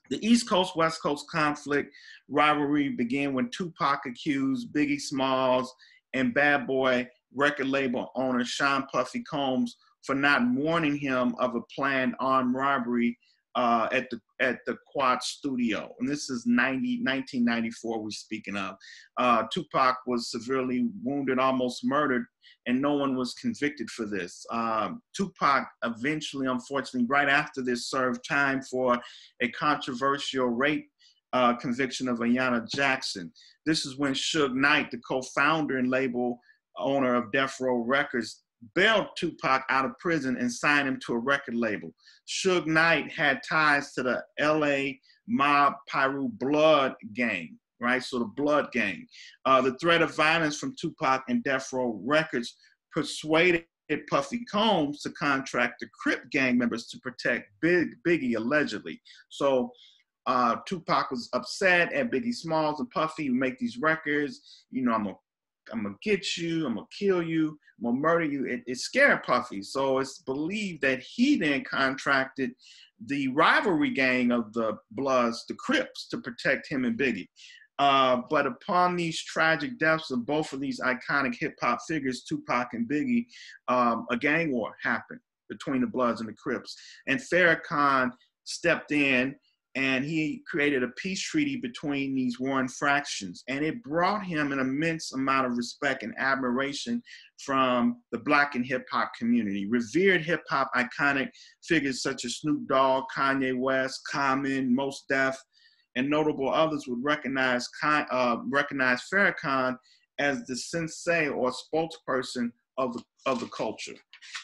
The East Coast, West Coast conflict rivalry began when Tupac accused Biggie Smalls and Bad Boy record label owner Sean Puffy Combs for not warning him of a planned armed robbery at the Quad Studio. And this is 1994 we're speaking of. Tupac was severely wounded, almost murdered, and no one was convicted for this. Tupac eventually, unfortunately, right after this, served time for a controversial rape conviction of Ayanna Jackson. This is when Suge Knight, the co-founder and label owner of Death Row Records, bailed Tupac out of prison and signed him to a record label. Suge Knight had ties to the LA Mob Piru Blood Gang, right? So the Blood Gang. The threat of violence from Tupac and Death Row Records persuaded Puffy Combs to contract the Crip gang members to protect Biggie, allegedly. So Tupac was upset at Biggie Smalls and Puffy who make these records. You know, I'm gonna get you, I'm gonna kill you, I'm gonna murder you. It scared Puffy. So it's believed that he then contracted the rivalry gang of the Bloods, the Crips, to protect him and Biggie. But upon these tragic deaths of both of these iconic hip hop figures, Tupac and Biggie, a gang war happened between the Bloods and the Crips. And Farrakhan stepped in and he created a peace treaty between these warring fractions. And it brought him an immense amount of respect and admiration from the Black and hip hop community. Revered hip hop iconic figures such as Snoop Dogg, Kanye West, Common, Mos Def, and notable others would recognize Farrakhan as the sensei or spokesperson of the culture.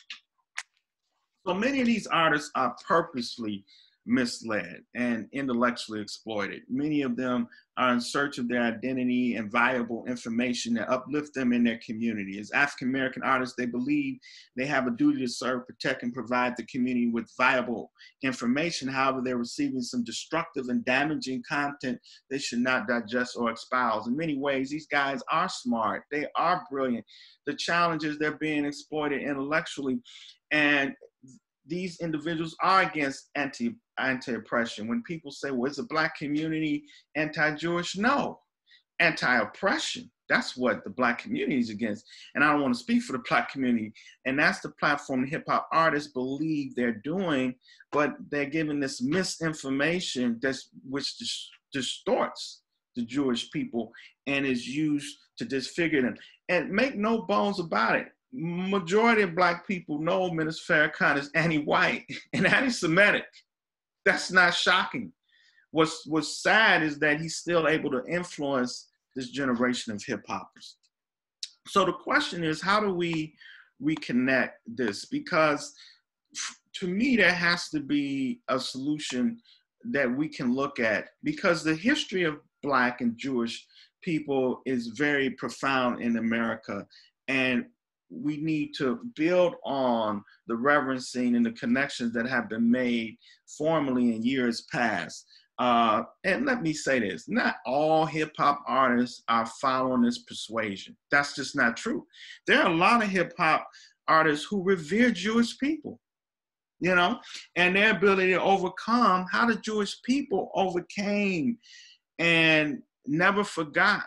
So many of these artists are purposely misled and intellectually exploited. Many of them are in search of their identity and valuable information that uplift them in their community. As African-American artists, they believe they have a duty to serve, protect, and provide the community with valuable information. However, they're receiving some destructive and damaging content they should not digest or espouse. In many ways, these guys are smart. They are brilliant. The challenge is they're being exploited intellectually, and these individuals are against anti-oppression. When people say, well, is the Black community anti-Jewish? No, anti-oppression. That's what the Black community is against. And I don't want to speak for the Black community. And that's the platform the hip hop artists believe they're doing, but they're giving this misinformation which distorts the Jewish people and is used to disfigure them. And make no bones about it, majority of Black people know Minister Farrakhan is anti-white and anti-Semitic. That's not shocking. What's sad is that he's still able to influence this generation of hip hoppers. So the question is, how do we reconnect this? Because to me, there has to be a solution that we can look at, because the history of Black and Jewish people is very profound in America. And we need to build on the reverencing and the connections that have been made formally in years past. And let me say this, not all hip hop artists are following this persuasion. That's just not true. There are a lot of hip hop artists who revere Jewish people, you know, and their ability to overcome how the Jewish people overcame and never forgot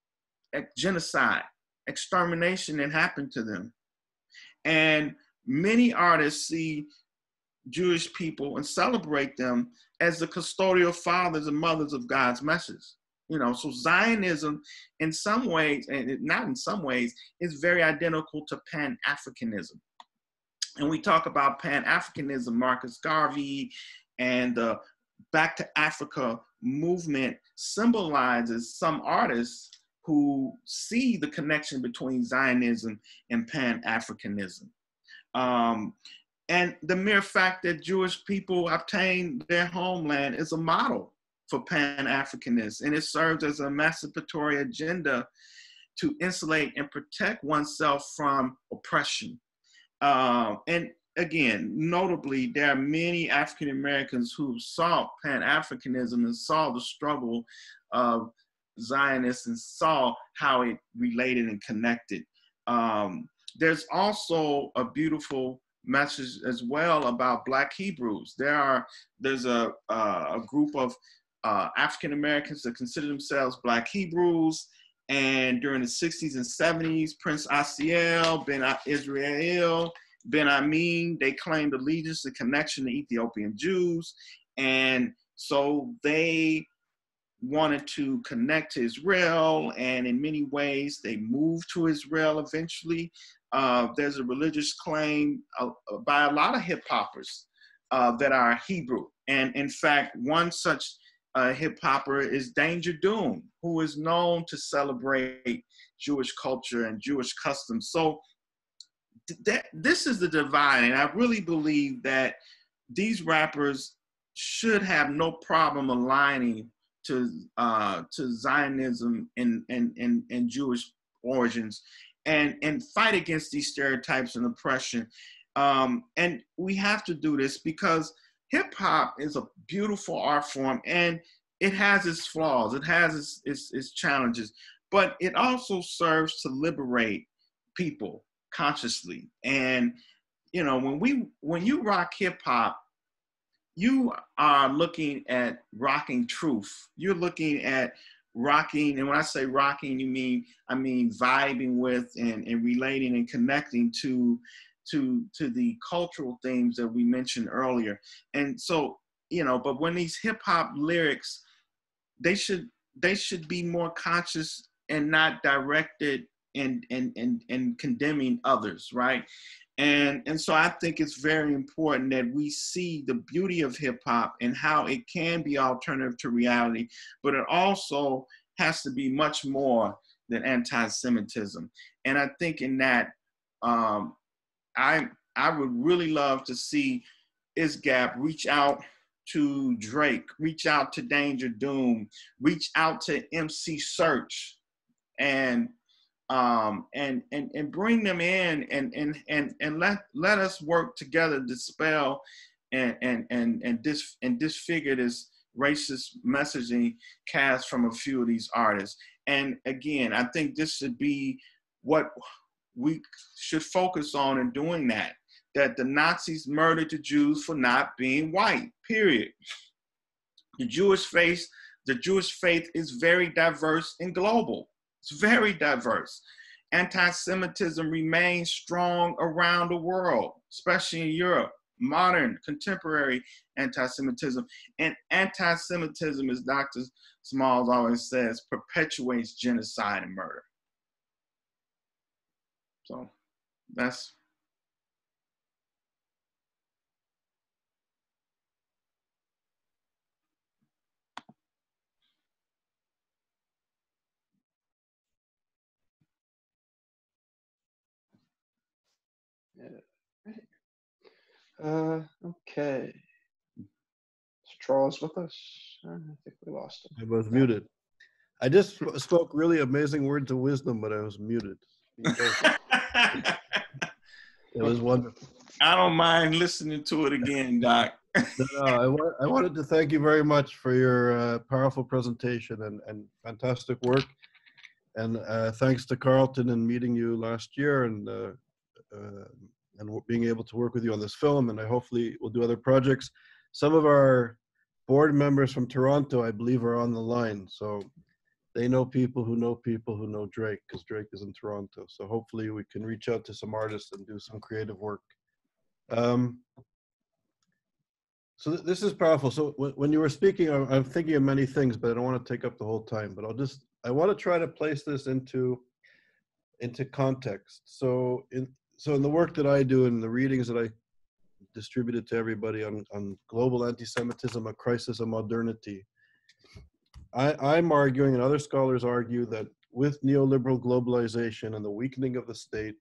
genocide, extermination that happened to them. And many artists see Jewish people and celebrate them as the custodial fathers and mothers of God's message. You know, so Zionism in some ways, and not in some ways, is very identical to Pan-Africanism. And we talk about Pan-Africanism, Marcus Garvey and the Back to Africa movement symbolizes some artists who see the connection between Zionism and Pan-Africanism. And the mere fact that Jewish people obtained their homeland is a model for Pan-Africanists, and it serves as an emancipatory agenda to insulate and protect oneself from oppression. And again, notably, there are many African Americans who saw Pan-Africanism and saw the struggle of Zionists and saw how it related and connected. There's also a beautiful message as well about Black Hebrews. There's a group of African Americans that consider themselves Black Hebrews, and during the 60s and 70s, Prince Asiel, Ben Israel, Ben Amin, they claimed allegiance and connection to Ethiopian Jews, and so they wanted to connect to Israel, and in many ways they moved to Israel eventually. There's a religious claim by a lot of hip-hoppers that are Hebrew. And in fact, one such hip-hopper is Danger Doom, who is known to celebrate Jewish culture and Jewish customs. So this is the divide, and I really believe that these rappers should have no problem aligning to Zionism and Jewish origins, and fight against these stereotypes and oppression. And we have to do this because hip hop is a beautiful art form, and it has its flaws, it has its challenges, but it also serves to liberate people consciously. And you know, when you rock hip hop, you are looking at rocking truth. You're looking at rocking, and when I say rocking, I mean vibing with and relating and connecting to the cultural themes that we mentioned earlier. And so, you know, but when these hip hop lyrics, they should be more conscious and not directed and condemning others, right? And so I think it's very important that we see the beauty of hip hop and how it can be alternative to reality, but it also has to be much more than anti-Semitism. And I think in that, I would really love to see ISGAP reach out to Drake, reach out to Danger Doom, reach out to MC Search, and bring them in and let us work together to dispel and disfigure this racist messaging cast from a few of these artists. And again, I think this should be what we should focus on in doing that the Nazis murdered the Jews for not being white, period. The Jewish faith is very diverse and global. It's very diverse. Anti-Semitism remains strong around the world, especially in Europe. Modern, contemporary anti-Semitism. And anti-Semitism, as Dr. Smalls always says, perpetuates genocide and murder. So that's... Okay. Is Charles with us? I think we lost him. I was muted. I just spoke really amazing words of wisdom, but I was muted. It was wonderful. I don't mind listening to it again, Doc. No, I wanted to thank you very much for your powerful presentation and fantastic work. And thanks to Carlton and meeting you last year and being able to work with you on this film. And I hopefully will do other projects. Some of our board members from Toronto, I believe, are on the line. So they know people who know Drake, because Drake is in Toronto. So hopefully we can reach out to some artists and do some creative work. So this is powerful. So when you were speaking, I'm thinking of many things, but I don't want to take up the whole time. But I want to try to place this into context. So in the work that I do and the readings that I distributed to everybody on global anti-Semitism, a crisis of modernity, I'm arguing, and other scholars argue, that with neoliberal globalization and the weakening of the state,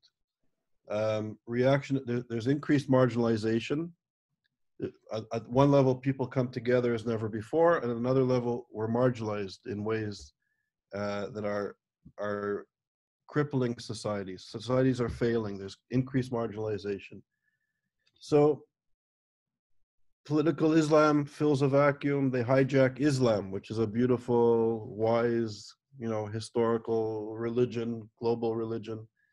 there's increased marginalization. At one level, people come together as never before, and at another level, we're marginalized in ways that are crippling societies. Societies are failing. There's increased marginalization. So political Islam fills a vacuum. They hijack Islam, which is a beautiful, wise, historical religion, global religion,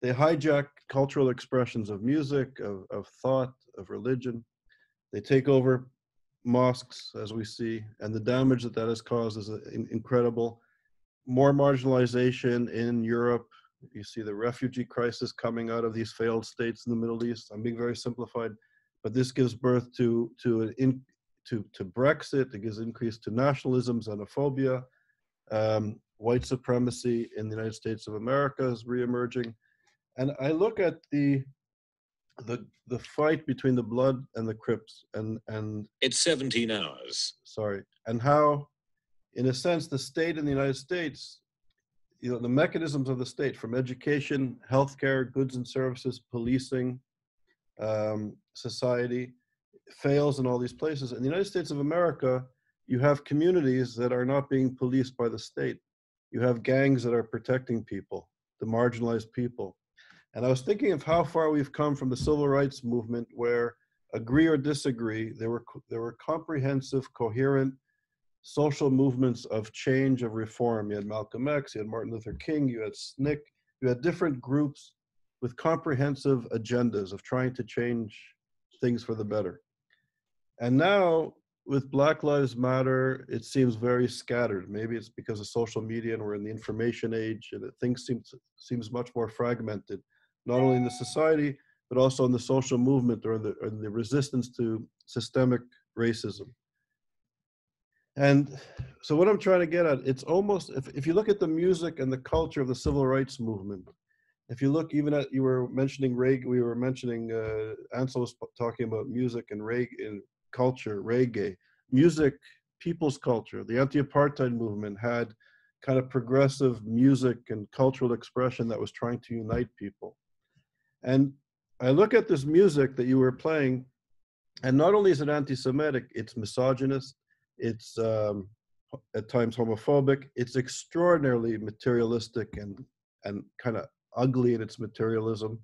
They hijack cultural expressions of music, of thought, of religion. They take over mosques, as we see, and the damage that that has caused is incredible. More marginalization in Europe. You see the refugee crisis coming out of these failed states in the Middle East. I'm being very simplified, but this gives birth to Brexit. It gives increase to nationalism, xenophobia, white supremacy in the United States of America is reemerging. And I look at the fight between the Blood and the Crips, and it's 17 hours. Sorry, and how, in a sense, the state in the United States, the mechanisms of the state, from education, healthcare, goods and services, policing, society, fails in all these places. In the United States of America, you have communities that are not being policed by the state. You have gangs that are protecting people, the marginalized people. And I was thinking of how far we've come from the civil rights movement, where agree or disagree, there were comprehensive, coherent social movements of change, of reform. You had Malcolm X, you had Martin Luther King, you had SNCC, you had different groups with comprehensive agendas of trying to change things for the better. And now, with Black Lives Matter, it seems very scattered. Maybe it's because of social media and we're in the information age, and things seems much more fragmented, not only in the society, but also in the social movement or in the resistance to systemic racism. And so what I'm trying to get at, it's almost, if you look at the music and the culture of the civil rights movement, if you look even at, you were mentioning reggae, we were mentioning, Ansel was talking about music and reggae, culture, reggae, music, people's culture. The anti-apartheid movement had kind of progressive music and cultural expression that was trying to unite people. And I look at this music that you were playing, and not only is it anti-Semitic, it's misogynist, it's at times homophobic, it's extraordinarily materialistic and kind of ugly in its materialism.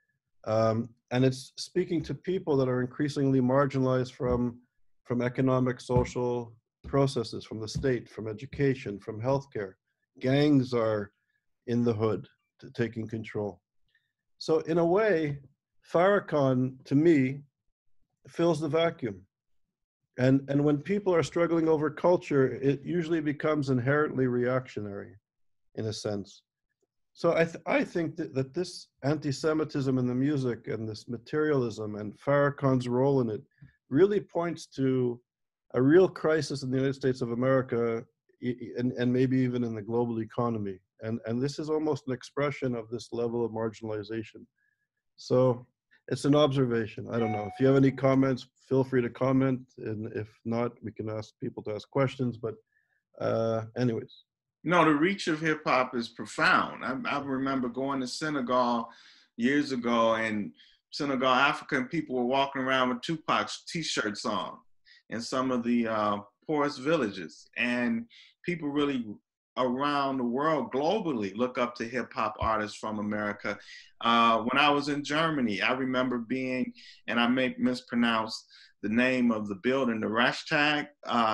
And it's speaking to people that are increasingly marginalized from economic, social processes, from the state, from education, from healthcare. Gangs are in the hood, taking control. So in a way, Farrakhan, to me, fills the vacuum. And when people are struggling over culture, it usually becomes inherently reactionary, in a sense. So I think that this anti-Semitism in the music and this materialism and Farrakhan's role in it really points to a real crisis in the United States of America and maybe even in the global economy. And this is almost an expression of this level of marginalization. So it's an observation. I don't know. If you have any comments, feel free to comment. And if not, we can ask people to ask questions. But anyways. No, the reach of hip hop is profound. I remember going to Senegal years ago, and Senegal African people were walking around with Tupac's t-shirts on in some of the poorest villages. And people really around the world globally look up to hip hop artists from America. When I was in Germany, I remember being, and I may mispronounce the name of the building, the Reichstag,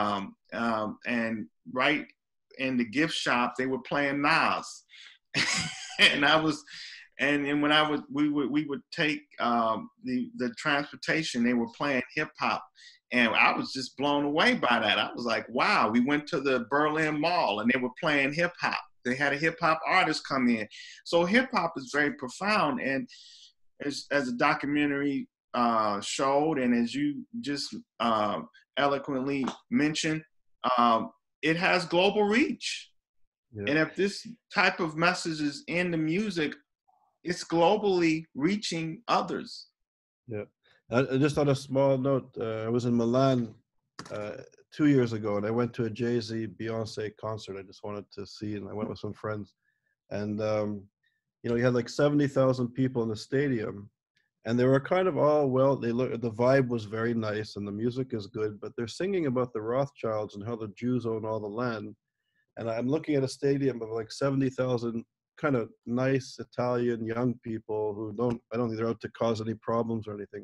and right in the gift shop, they were playing Nas. And I was, and when I was, we would take the transportation, they were playing hip hop. And I was just blown away by that. I was like, wow, we went to the Berlin Mall and they were playing hip hop. They had a hip hop artist come in. So hip hop is very profound. And as a documentary showed, and as you just eloquently mentioned, it has global reach. Yeah. And if this type of message is in the music, it's globally reaching others. Yeah. Just on a small note, I was in Milan 2 years ago, and I went to a Jay-Z Beyonce concert. I just wanted to see, and I went with some friends. And, you had like 70,000 people in the stadium, and they were kind of all, well, the vibe was very nice, and the music is good, but they're singing about the Rothschilds and how the Jews own all the land. And I'm looking at a stadium of like 70,000 kind of nice Italian young people who I don't think they're out to cause any problems or anything.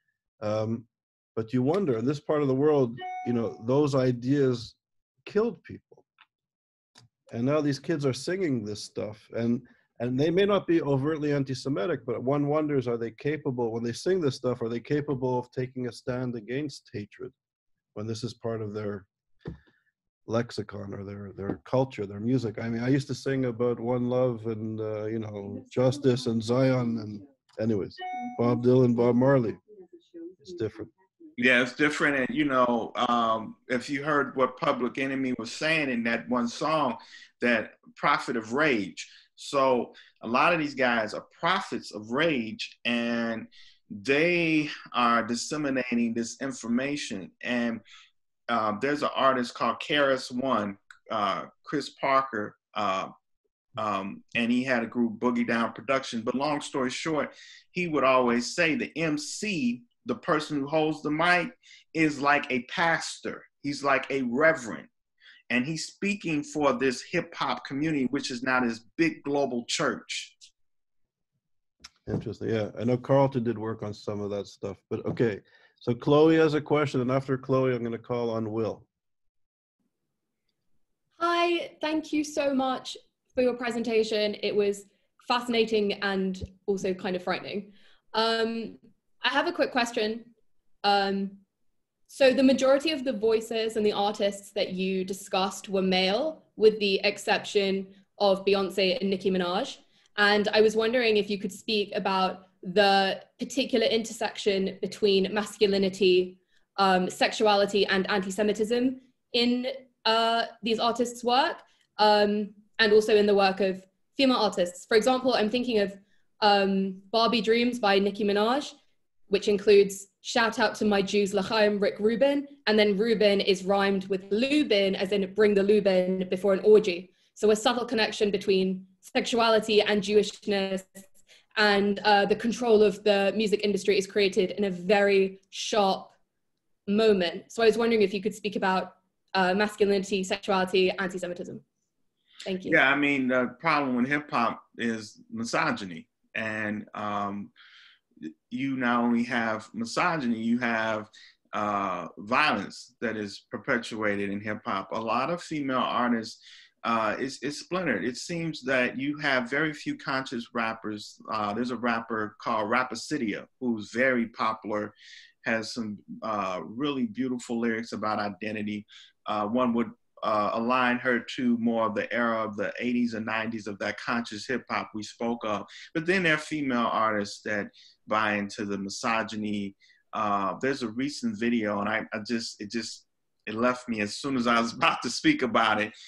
But you wonder, in this part of the world, those ideas killed people. And now these kids are singing this stuff. And And they may not be overtly anti-Semitic, but one wonders, are they capable, when they sing this stuff, are they capable of taking a stand against hatred when this is part of their lexicon or their culture, their music? I mean, I used to sing about one love and, you know, justice and Zion, and anyways, Bob Dylan, Bob Marley. It's different. Yeah, it's different. And, you know, if you heard what Public Enemy was saying in that one song, that prophet of rage. So a lot of these guys are prophets of rage, and they are disseminating this information. And there's an artist called KRS-One, Chris Parker, and he had a group, Boogie Down Production. But long story short, he would always say the MC, the person who holds the mic, is like a pastor. He's like a reverend. And he's speaking for this hip hop community, which is now this big global church. Interesting. Yeah, I know Carlton did work on some of that stuff. But okay, so Chloe has a question, and after Chloe, I'm going to call on Will. Hi, thank you so much for your presentation. It was fascinating and also kind of frightening. I have a quick question. So the majority of the voices and the artists that you discussed were male, with the exception of Beyonce and Nicki Minaj. And I was wondering if you could speak about the particular intersection between masculinity, sexuality, and anti-Semitism in these artists' work, and also in the work of female artists. For example, I'm thinking of Barbie Dreams by Nicki Minaj, which includes shout out to my Jews, L'chaim, Rick Rubin, and then Rubin is rhymed with Lubin, as in bring the Lubin before an orgy. So a subtle connection between sexuality and Jewishness, and the control of the music industry is created in a very sharp moment. So I was wondering if you could speak about masculinity, sexuality, anti-Semitism. Thank you. Yeah, I mean, the problem with hip hop is misogyny. And you not only have misogyny, you have violence that is perpetuated in hip hop. A lot of female artists, it's splintered. It seems that you have very few conscious rappers. There's a rapper called Rapacidia who's very popular, has some really beautiful lyrics about identity. One would align her to more of the era of the 80s and 90s of that conscious hip hop we spoke of. But then there are female artists that buy into the misogyny. There's a recent video, and it left me as soon as I was about to speak about it.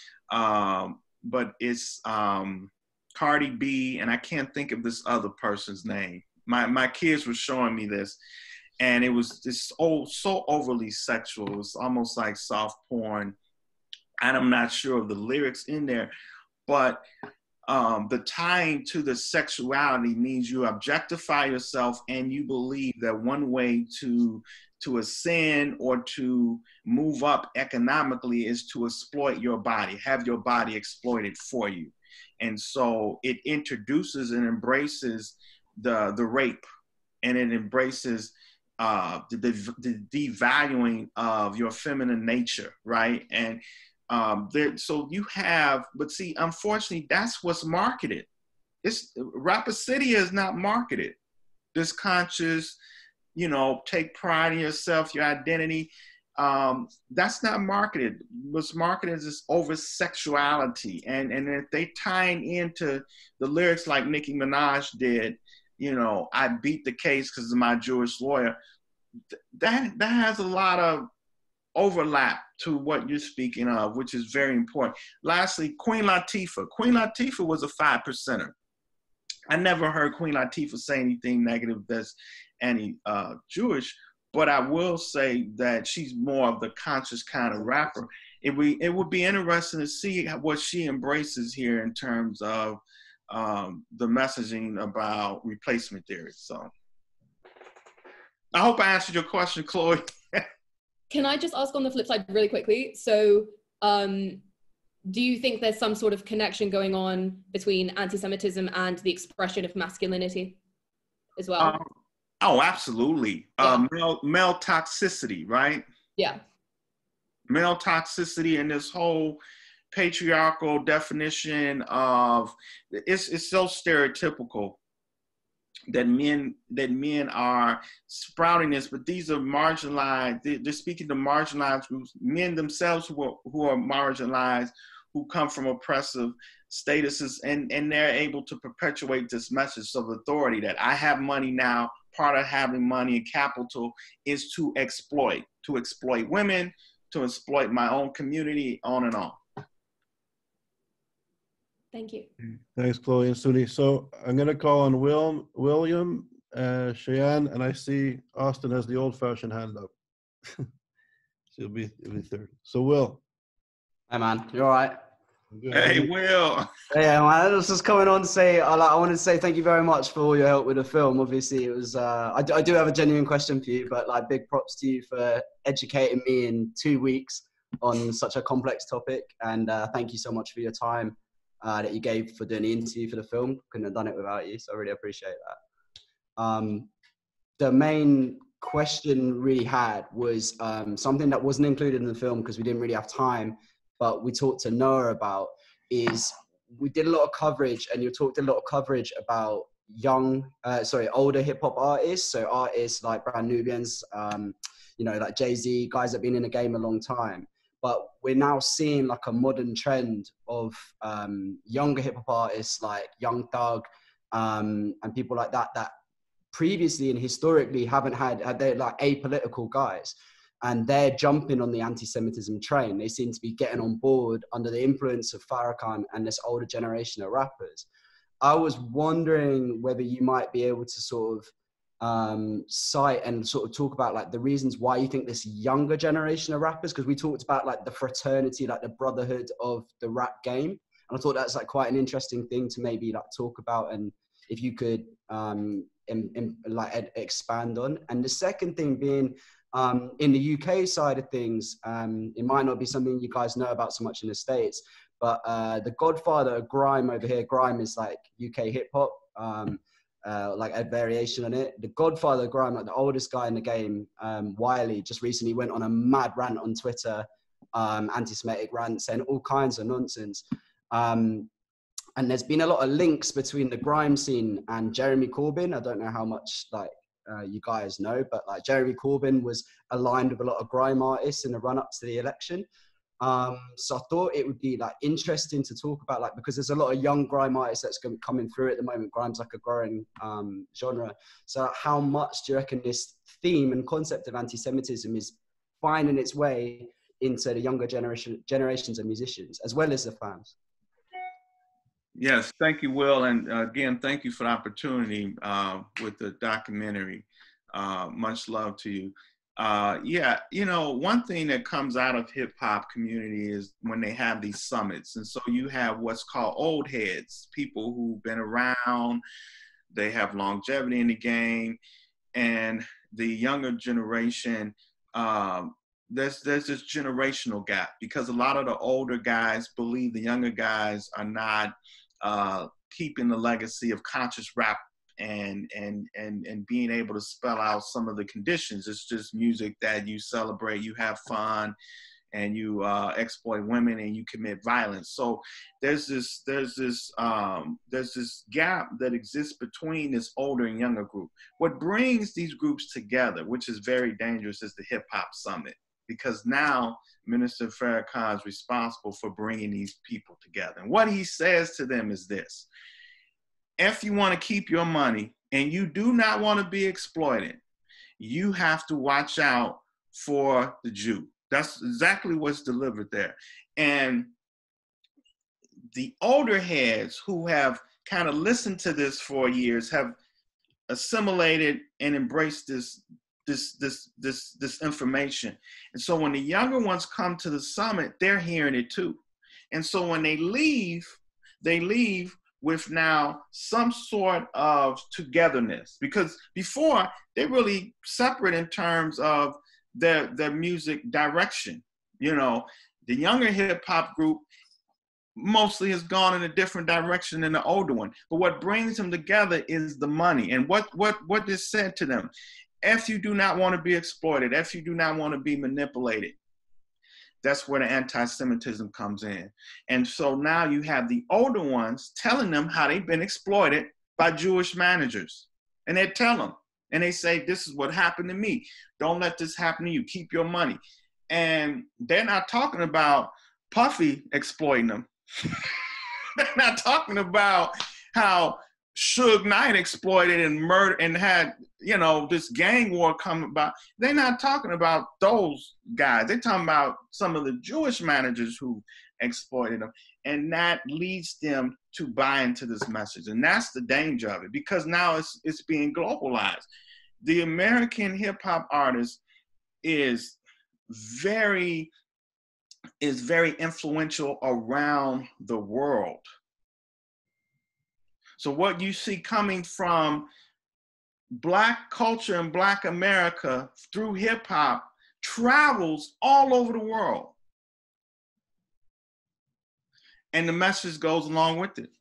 But it's Cardi B, and I can't think of this other person's name. My kids were showing me this, and it was just so overly sexual. It was almost like soft porn. And I'm not sure of the lyrics in there, but the tying to the sexuality means you objectify yourself, and you believe that one way to ascend or to move up economically is to exploit your body, have your body exploited for you. And so it introduces and embraces the rape, and it embraces the devaluing of your feminine nature, right? And so you have, but see, unfortunately, that's what's marketed. Rapacidia is not marketed. This conscious, take pride in yourself, your identity. That's not marketed. What's marketed is this over sexuality. And if they tying into the lyrics like Nicki Minaj did, I beat the case because of my Jewish lawyer. That has a lot of overlap to what you're speaking of, which is very important. Lastly, Queen Latifah. Queen Latifah was a 5%er. I never heard Queen Latifah say anything negative that's anti-Jewish, but I will say that she's more of the conscious kind of rapper. It would be interesting to see what she embraces here in terms of the messaging about replacement theory. So I hope I answered your question, Chloe. Can I just ask on the flip side really quickly? So do you think there's some sort of connection going on between anti-Semitism and the expression of masculinity as well? Oh, absolutely. Yeah. Male toxicity, right? Yeah. Male toxicity and this whole, patriarchal definition of, it's so stereotypical that men are sprouting this, but these are marginalized. They're speaking to marginalized groups, men themselves who are marginalized, who come from oppressive statuses, and they're able to perpetuate this message of authority that I have money now. Part of having money and capital is to exploit women, to exploit my own community, on and on. Thank you. Thanks, Chloe and Sunni. So I'm going to call on William, Cheyenne, and I see Austin has the old-fashioned hand up. So he'll be third. So Will. Hey man, you all right? Hey Will. Yeah man, I was just coming on to say, I wanted to say thank you very much for all your help with the film. Obviously it was, I do have a genuine question for you, but like big props to you for educating me in 2 weeks on such a complex topic. And thank you so much for your time that you gave for doing the interview for the film. Couldn't have done it without you, so I really appreciate that. The main question really had was something that wasn't included in the film because we didn't really have time, but we talked to Noah about, is we did a lot of coverage, and you talked a lot of coverage about older hip hop artists. So artists like Brand Nubians, like Jay-Z, guys that have been in the game a long time. But we're now seeing like a modern trend of younger hip hop artists like Young Thug and people like that previously and historically they're like apolitical guys, and they're jumping on the anti-Semitism train. They seem to be getting on board under the influence of Farrakhan and this older generation of rappers. I was wondering whether you might be able to sort of cite and sort of talk about like the reasons why you think this younger generation of rappers, because we talked about like the fraternity, like the brotherhood of the rap game, and I thought that's like quite an interesting thing to maybe like talk about, and if you could expand on. And the second thing being, in the UK side of things, it might not be something you guys know about so much in the States, but the godfather of grime over here, grime is like UK hip hop, like a variation on it. The godfather of grime, like the oldest guy in the game, Wiley, just recently went on a mad rant on Twitter, anti-Semitic rant, saying all kinds of nonsense. And there's been a lot of links between the grime scene and Jeremy Corbyn. I don't know how much like you guys know, but like Jeremy Corbyn was aligned with a lot of grime artists in the run-up to the election. So I thought it would be like interesting to talk about, like, because there's a lot of young grime artists that's coming through at the moment. Grime's like a growing genre. So how much do you reckon this theme and concept of anti-Semitism is finding its way into the younger generations of musicians, as well as the fans? Yes, thank you, Will. And again, thank you for the opportunity with the documentary. Much love to you. Yeah, one thing that comes out of hip hop community is when they have these summits. And so you have what's called old heads, people who've been around, they have longevity in the game, and the younger generation, there's this generational gap, because a lot of the older guys believe the younger guys are not keeping the legacy of conscious rap and being able to spell out some of the conditions. It's just music that you celebrate, you have fun, and you exploit women and you commit violence. So there's this gap that exists between this older and younger group. What brings these groups together, which is very dangerous, is the Hip Hop Summit, because now Minister Farrakhan is responsible for bringing these people together. And what he says to them is this: if you want to keep your money and you do not want to be exploited, you have to watch out for the Jew. That's exactly what's delivered there. And the older heads who have kind of listened to this for years have assimilated and embraced this information. And so when the younger ones come to the summit, they're hearing it too. And so when they leave with now some sort of togetherness, because before they really separate in terms of their music direction. The younger hip hop group mostly has gone in a different direction than the older one. But what brings them together is the money. And what is said to them: if you do not want to be exploited, if you do not want to be manipulated, that's where the anti-Semitism comes in. And so now you have the older ones telling them how they've been exploited by Jewish managers. And they tell them, and they say, this is what happened to me. Don't let this happen to you. Keep your money. And they're not talking about Puffy exploiting them. They're not talking about how Suge Knight exploited and murdered and had, this gang war come about. They're not talking about those guys. They're talking about some of the Jewish managers who exploited them. And that leads them to buy into this message. And that's the danger of it, because now it's being globalized. The American hip hop artist is very influential around the world. So what you see coming from Black culture and Black America through hip hop travels all over the world. And the message goes along with it.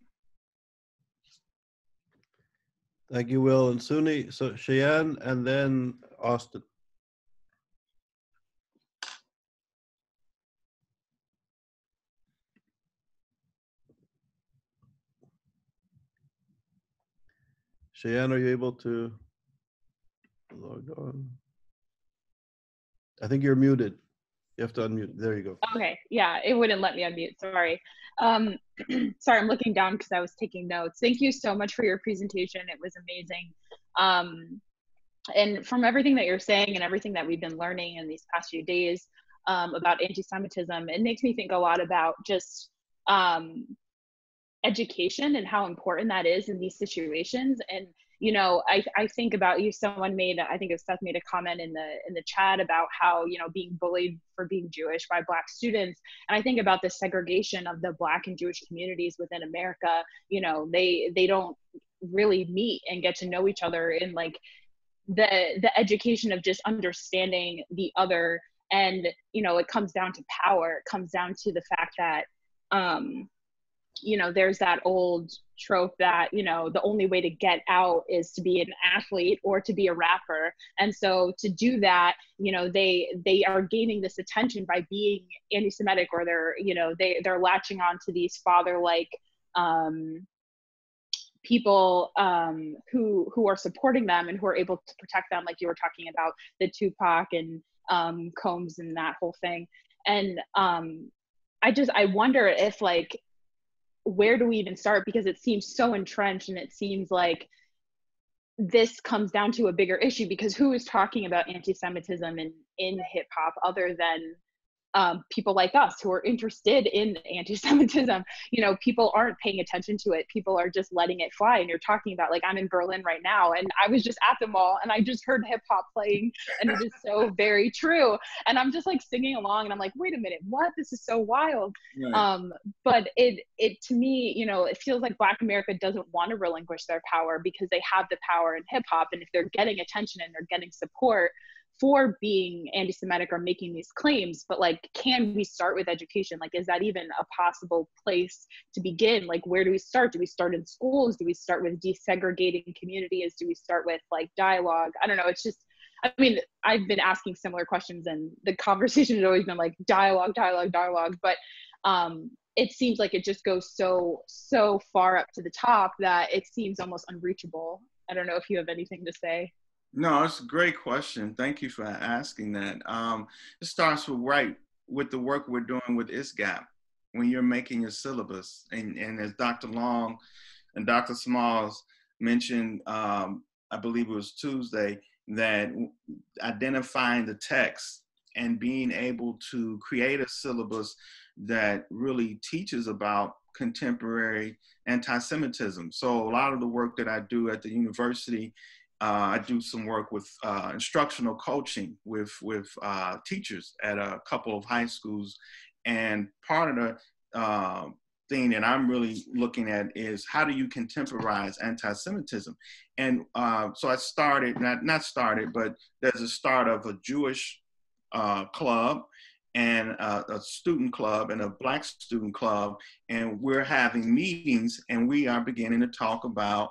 Thank you, Will and Sunni. So Cheyenne and then Austin. Cheyenne, are you able to log on? I think you're muted. You have to unmute. There you go. Okay, yeah, it wouldn't let me unmute, sorry. Sorry, I'm looking down because I was taking notes. Thank you so much for your presentation. It was amazing. And from everything that you're saying and everything that we've been learning in these past few days about anti-Semitism, it makes me think a lot about just education and how important that is in these situations. And I think about someone made, I think it was Seth, made a comment in the chat about how being bullied for being Jewish by Black students, and I think about the segregation of the Black and Jewish communities within America. They don't really meet and get to know each other in like the education of just understanding the other. And it comes down to power. It comes down to the fact that there's that old trope that, the only way to get out is to be an athlete or to be a rapper. And so to do that, they are gaining this attention by being anti-Semitic, or they're latching on to these father-like people who are supporting them and who are able to protect them, like you were talking about the Tupac and Combs and that whole thing. And I wonder if where do we even start? Because it seems so entrenched, and it seems like this comes down to a bigger issue, because who is talking about anti-Semitism in hip hop other than people like us who are interested in anti-Semitism? People aren't paying attention to it. People are just letting it fly. And you're talking about, I'm in Berlin right now, and I was just at the mall and I just heard hip hop playing, and it is so very true. And I'm just singing along, and I'm like, wait a minute, what? This is so wild. Right. But it to me, it feels like Black America doesn't want to relinquish their power, because they have the power in hip hop. And if they're getting attention and they're getting support for being anti-Semitic or making these claims, but can we start with education? Is that even a possible place to begin? Where do we start? Do we start in schools? Do we start with desegregating communities? Do we start with dialogue? I don't know. It's just, I've been asking similar questions, and the conversation has always been dialogue, but it seems like it just goes so far up to the top that it seems almost unreachable. I don't know if you have anything to say. No, it's a great question. Thank you for asking that. It starts with the work we're doing with ISGAP. When you're making a syllabus, and as Dr. Long and Dr. Smalls mentioned, I believe it was Tuesday, that identifying the text and being able to create a syllabus that really teaches about contemporary anti-Semitism. So a lot of the work that I do at the university, I do some work with instructional coaching with teachers at a couple of high schools. And part of the thing that I'm really looking at is, how do you contemporize anti-Semitism? And so I started, not started, but there's a start of a Jewish club and a student club and a Black student club. And we're having meetings, and we are beginning to talk about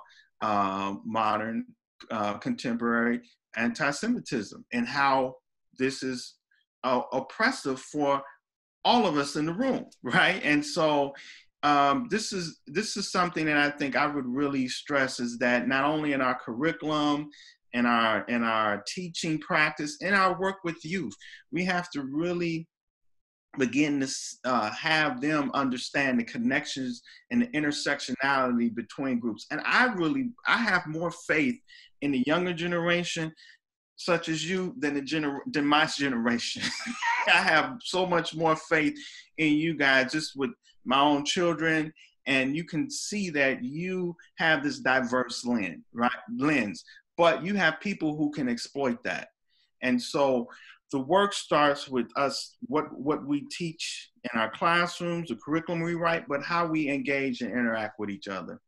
modern contemporary anti-Semitism and how this is oppressive for all of us in the room, right? And so this is something that I think I would really stress, is that not only in our curriculum, in our teaching practice, in our work with youth, we have to really begin to have them understand the connections and the intersectionality between groups. And I have more faith in the younger generation, such as you, than my generation. I have so much more faith in you guys, just with my own children, and you can see that you have this diverse lens, but you have people who can exploit that. And so the work starts with us, what we teach in our classrooms, the curriculum we write, but how we engage and interact with each other.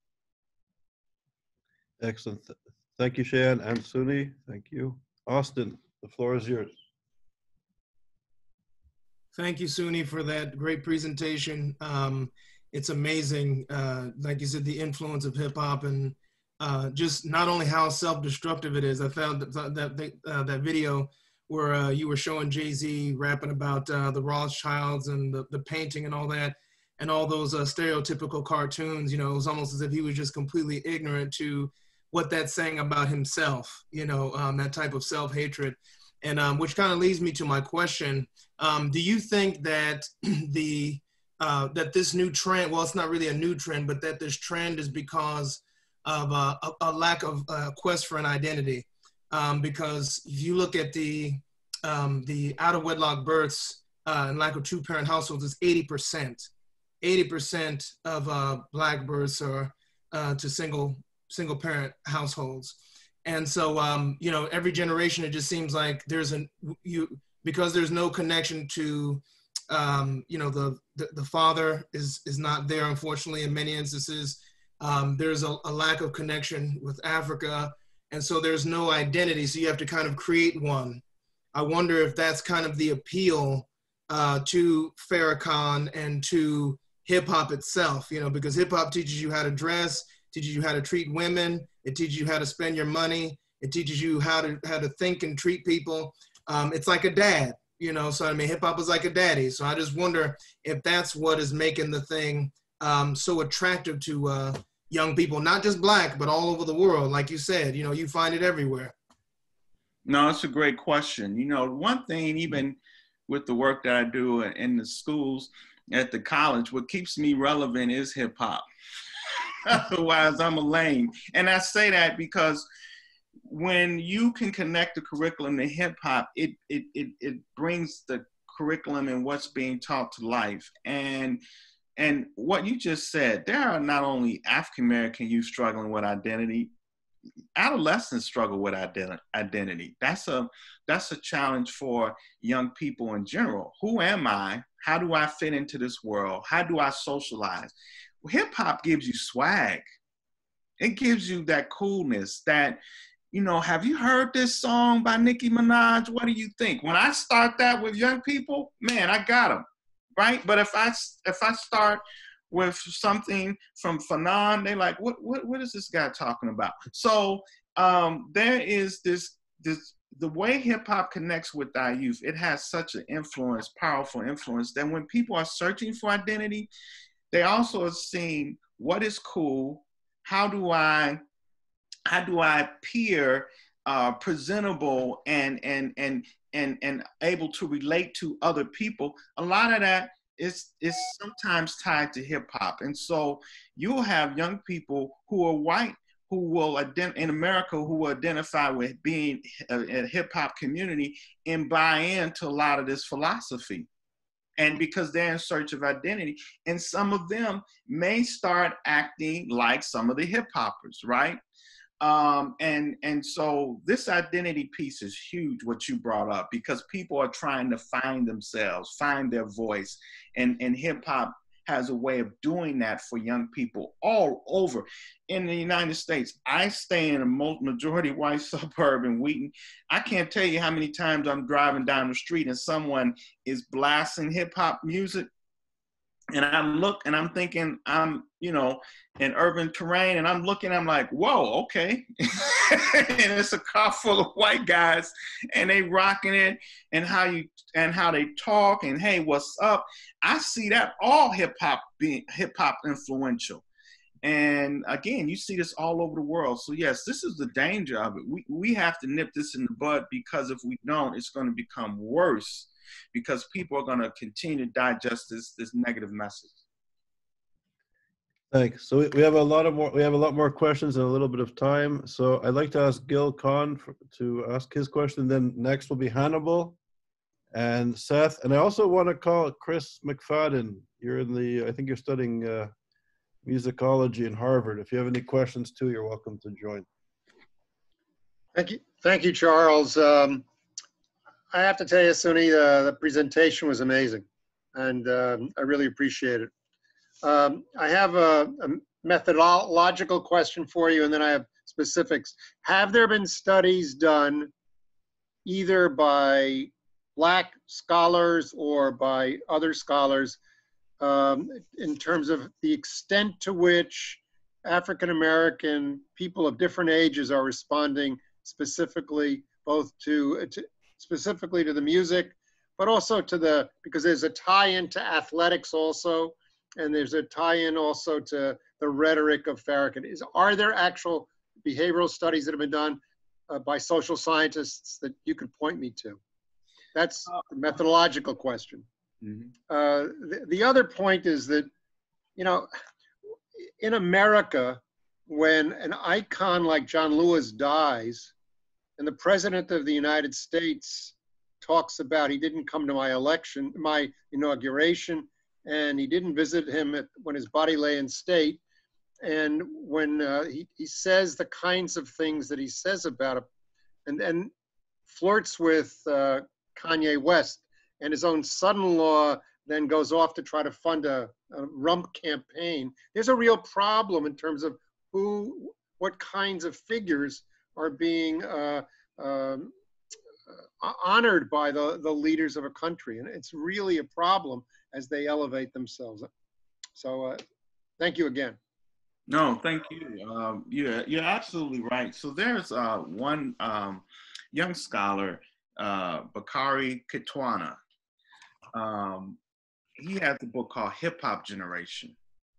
Excellent. Thank you, Shan and Sunni. Thank you. Austin, the floor is yours. Thank you, Sunni, for that great presentation. It's amazing, like you said, the influence of hip hop, and just not only how self-destructive it is. I found that video where you were showing Jay-Z rapping about the Rothschilds and the painting and all that, and all those stereotypical cartoons. You know, it was almost as if he was just completely ignorant to what that's saying about himself, you know, that type of self-hatred. And which kind of leads me to my question. Do you think that that this new trend, well, it's not really a new trend, but that this trend is because of a lack of quest for an identity? Because if you look at the out-of-wedlock births and lack of two-parent households, is 80%. 80% of Black births are to single-parent households. And so, you know, every generation, it just seems like because there's no connection to, you know, the father is not there, unfortunately, in many instances. There's a lack of connection with Africa. And so there's no identity. So you have to kind of create one. I wonder if that's kind of the appeal to Farrakhan and to hip hop itself, you know, because hip hop teaches you how to dress, teaches you how to treat women. It teaches you how to spend your money. It teaches you how to think and treat people. It's like a dad, you know, so I mean, hip hop is like a daddy. So I just wonder if that's what is making the thing so attractive to young people, not just Black, but all over the world. Like you said, you know, you find it everywhere. No, it's a great question. You know, one thing, even with the work that I do in the schools, at the college, what keeps me relevant is hip hop. Otherwise, I'm a lame. And I say that because when you can connect the curriculum to hip hop, it brings the curriculum and what's being taught to life. And what you just said, there are not only African American youth struggling with identity, adolescents struggle with identity. That's a challenge for young people in general. Who am I? How do I fit into this world? How do I socialize? Hip hop gives you swag. It gives you that coolness that, you know, have you heard this song by Nicki Minaj? What do you think? When I start that with young people, man, I got them, right? But if I start with something from Farrakhan, they like, what is this guy talking about? So there is this the way hip hop connects with our youth, it has such an influence, powerful influence, that when people are searching for identity, they also are seeing what is cool, how do I appear presentable and able to relate to other people. A lot of that is sometimes tied to hip hop. And so you'll have young people who are white who will in America who will identify with being a hip hop community and buy into a lot of this philosophy. And because they're in search of identity, and some of them may start acting like some of the hip hoppers, right? And so this identity piece is huge, what you brought up, because people are trying to find themselves, find their voice, and hip hop has a way of doing that for young people all over. In the United States, I stay in a majority white suburb in Wheaton. I can't tell you how many times I'm driving down the street and someone is blasting hip hop music. And I look and I'm thinking, I'm, you know, in urban terrain, and I'm looking, I'm like, whoa, okay. And it's a car full of white guys and they rocking it, and how they talk, and hey, what's up? I see that all hip hop influential. And again, you see this all over the world. So yes, this is the danger of it. We have to nip this in the bud, because if we don't, it's going to become worse, because people are going to continue to digest this negative message. Thanks. So we have a lot more questions and a little bit of time. So I'd like to ask Gil Khan to ask his question. Then next will be Hannibal and Seth. And I also want to call Chris McFadden. You're I think you're studying musicology in Harvard. If you have any questions too, you're welcome to join. Thank you, Charles. I have to tell you, Sunni, the presentation was amazing, and I really appreciate it. I have a methodological question for you, and then I have specifics. Have there been studies done either by Black scholars or by other scholars in terms of the extent to which African-American people of different ages are responding specifically both specifically to the music, but also to because there's a tie-in to athletics also, and there's a tie-in also to the rhetoric of Farrakhan. Are there actual behavioral studies that have been done by social scientists that you could point me to? That's the methodological question. Mm-hmm. The other point is that, you know, in America, when an icon like John Lewis dies, and the President of the United States talks about he didn't come to my inauguration, and he didn't visit him when his body lay in state, and when he says the kinds of things that he says about it, and flirts with Kanye West, and his own son-in-law then goes off to try to fund a rump campaign. There's a real problem in terms of what kinds of figures are being honored by the leaders of a country. And it's really a problem as they elevate themselves. So thank you again. No, thank you. You're absolutely right. So there's one young scholar, Bakari Kitwana. He has a book called Hip Hop Generation.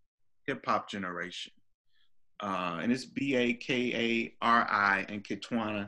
And it's Bakari and Kitwana,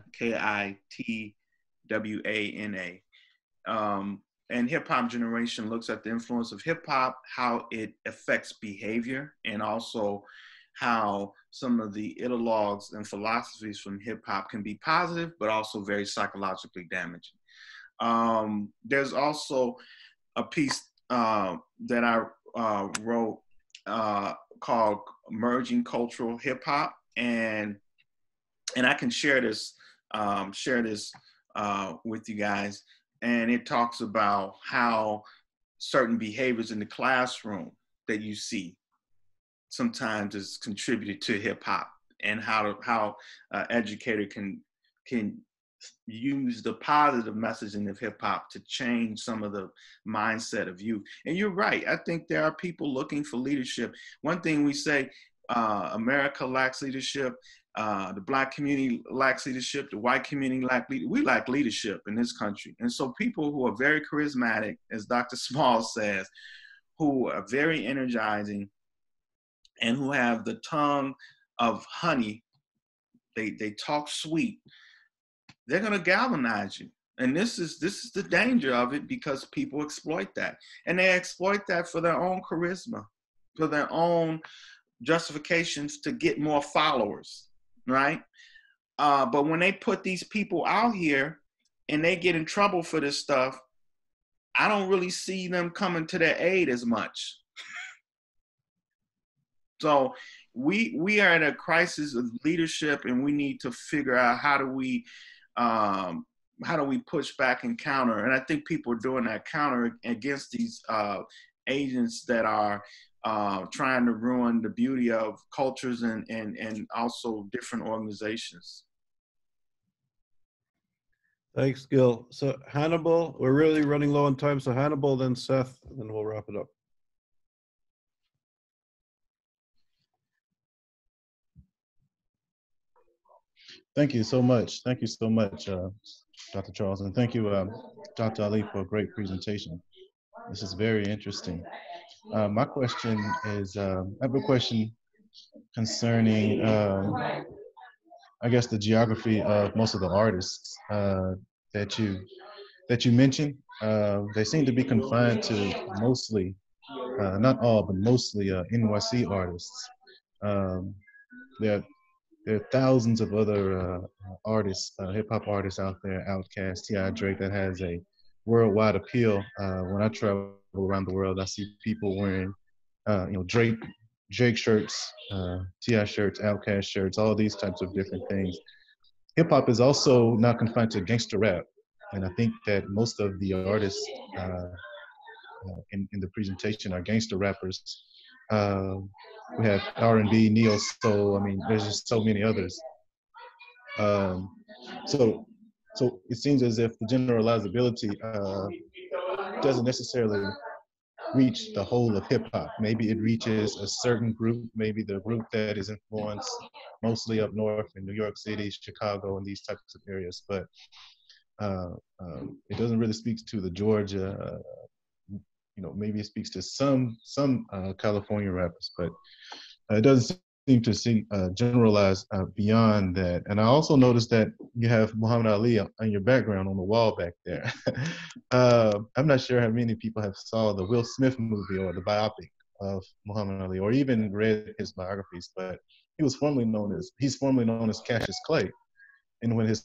Kitwana. And Hip Hop Generation looks at the influence of hip hop, how it affects behavior, and also how some of the ideologues and philosophies from hip hop can be positive, but also very psychologically damaging. There's also a piece that I wrote called Merging Cultural Hip Hop, and I can share this with you guys. And it talks about how certain behaviors in the classroom that you see sometimes is contributed to hip hop, and how educator can use the positive messaging of hip hop to change some of the mindset of youth. And you're right. I think there are people looking for leadership. One thing we say, America lacks leadership. The Black community lacks leadership. The white community we lack leadership in this country. And so people who are very charismatic, as Dr. Small says, who are very energizing and who have the tongue of honey, they talk sweet, they're going to galvanize you. And this is the danger of it, because people exploit that. And they exploit that for their own charisma, for their own justifications to get more followers, right? But when they put these people out here and they get in trouble for this stuff, I don't really see them coming to their aid as much. So we are at a crisis of leadership, and we need to figure out how do we push back and counter. And I think people are doing that, counter against these agents that are trying to ruin the beauty of cultures and also different organizations. Thanks, Gil. So Hannibal, we're really running low on time. So Hannibal, then Seth, and then we'll wrap it up. Thank you so much. Thank you so much, Dr. Charles, and thank you, Dr. Ali, for a great presentation. This is very interesting. My question is, I have a question concerning, I guess, the geography of most of the artists that you mentioned. They seem to be confined to mostly, not all, but mostly NYC artists. There are thousands of other artists, hip hop artists out there, Outkast, T.I. Drake, that has a worldwide appeal. When I travel around the world, I see people wearing, Drake shirts, T.I. shirts, Outkast shirts, all these types of different things. Hip hop is also not confined to gangster rap, and I think that most of the artists in the presentation are gangster rappers. We have R&B, neo soul. I mean, there's just so many others. So it seems as if the generalizability doesn't necessarily reach the whole of hip hop. Maybe it reaches a certain group, maybe the group that is influenced mostly up north in New York City, Chicago, and these types of areas. But it doesn't really speak to the Georgia. Maybe it speaks to some California rappers, but it doesn't seem to generalize beyond that. And I also noticed that you have Muhammad Ali on your background on the wall back there. I'm not sure how many people have saw the Will Smith movie or the biopic of Muhammad Ali, or even read his biographies. But he's formerly known as Cassius Clay. And when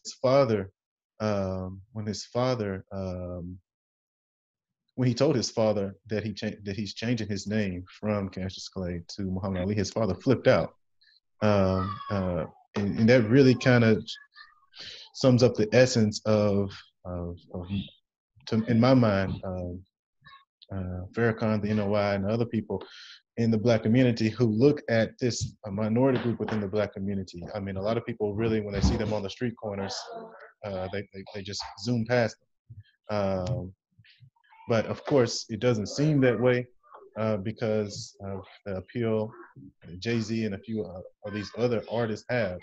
he told his father that he's changing his name from Cassius Clay to Muhammad Ali, his father flipped out. And that really kind of sums up the essence of in my mind, Farrakhan, the NOI, and other people in the Black community who look at this a minority group within the Black community. I mean, a lot of people really, when they see them on the street corners, they just zoom past them. But of course, it doesn't seem that way because of the appeal Jay-Z and a few of these other artists have.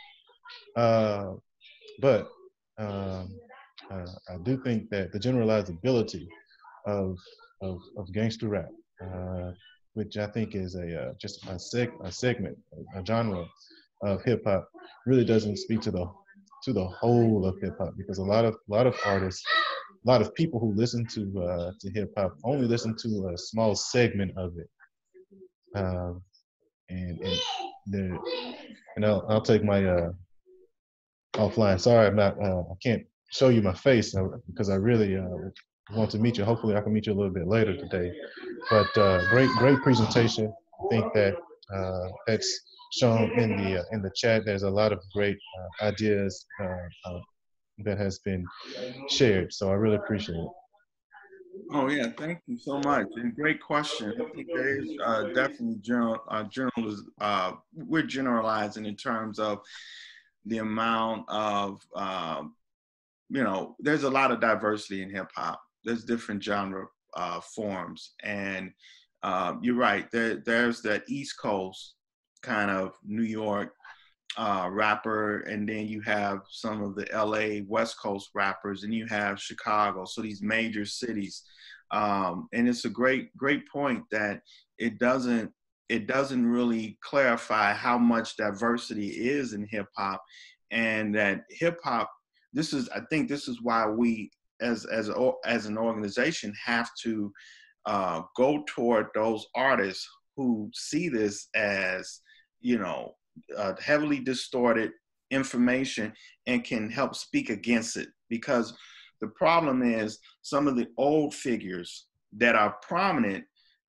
But I do think that the generalizability of gangster rap, which I think is just a segment, a genre of hip hop, really doesn't speak to the whole of hip hop, because a lot of artists, a lot of people who listen to hip hop only listen to a small segment of it. And I'll take my offline. Sorry, I can't show you my face because I really want to meet you. Hopefully I can meet you a little bit later today. But great presentation. I think that that's shown in the chat. There's a lot of great ideas that has been shared. So I really appreciate it. Oh yeah, thank you so much, and great question. I think there is definitely we're generalizing in terms of the amount of there's a lot of diversity in hip hop. There's different genre forms, and you're right. There's that East Coast kind of New York rapper, and then you have some of the LA West Coast rappers, and you have Chicago. So these major cities, and it's a great point that it doesn't really clarify how much diversity is in hip hop, and that hip hop. I think this is why we as an organization have to go toward those artists who see this as heavily distorted information and can help speak against it. Because the problem is some of the old figures that are prominent,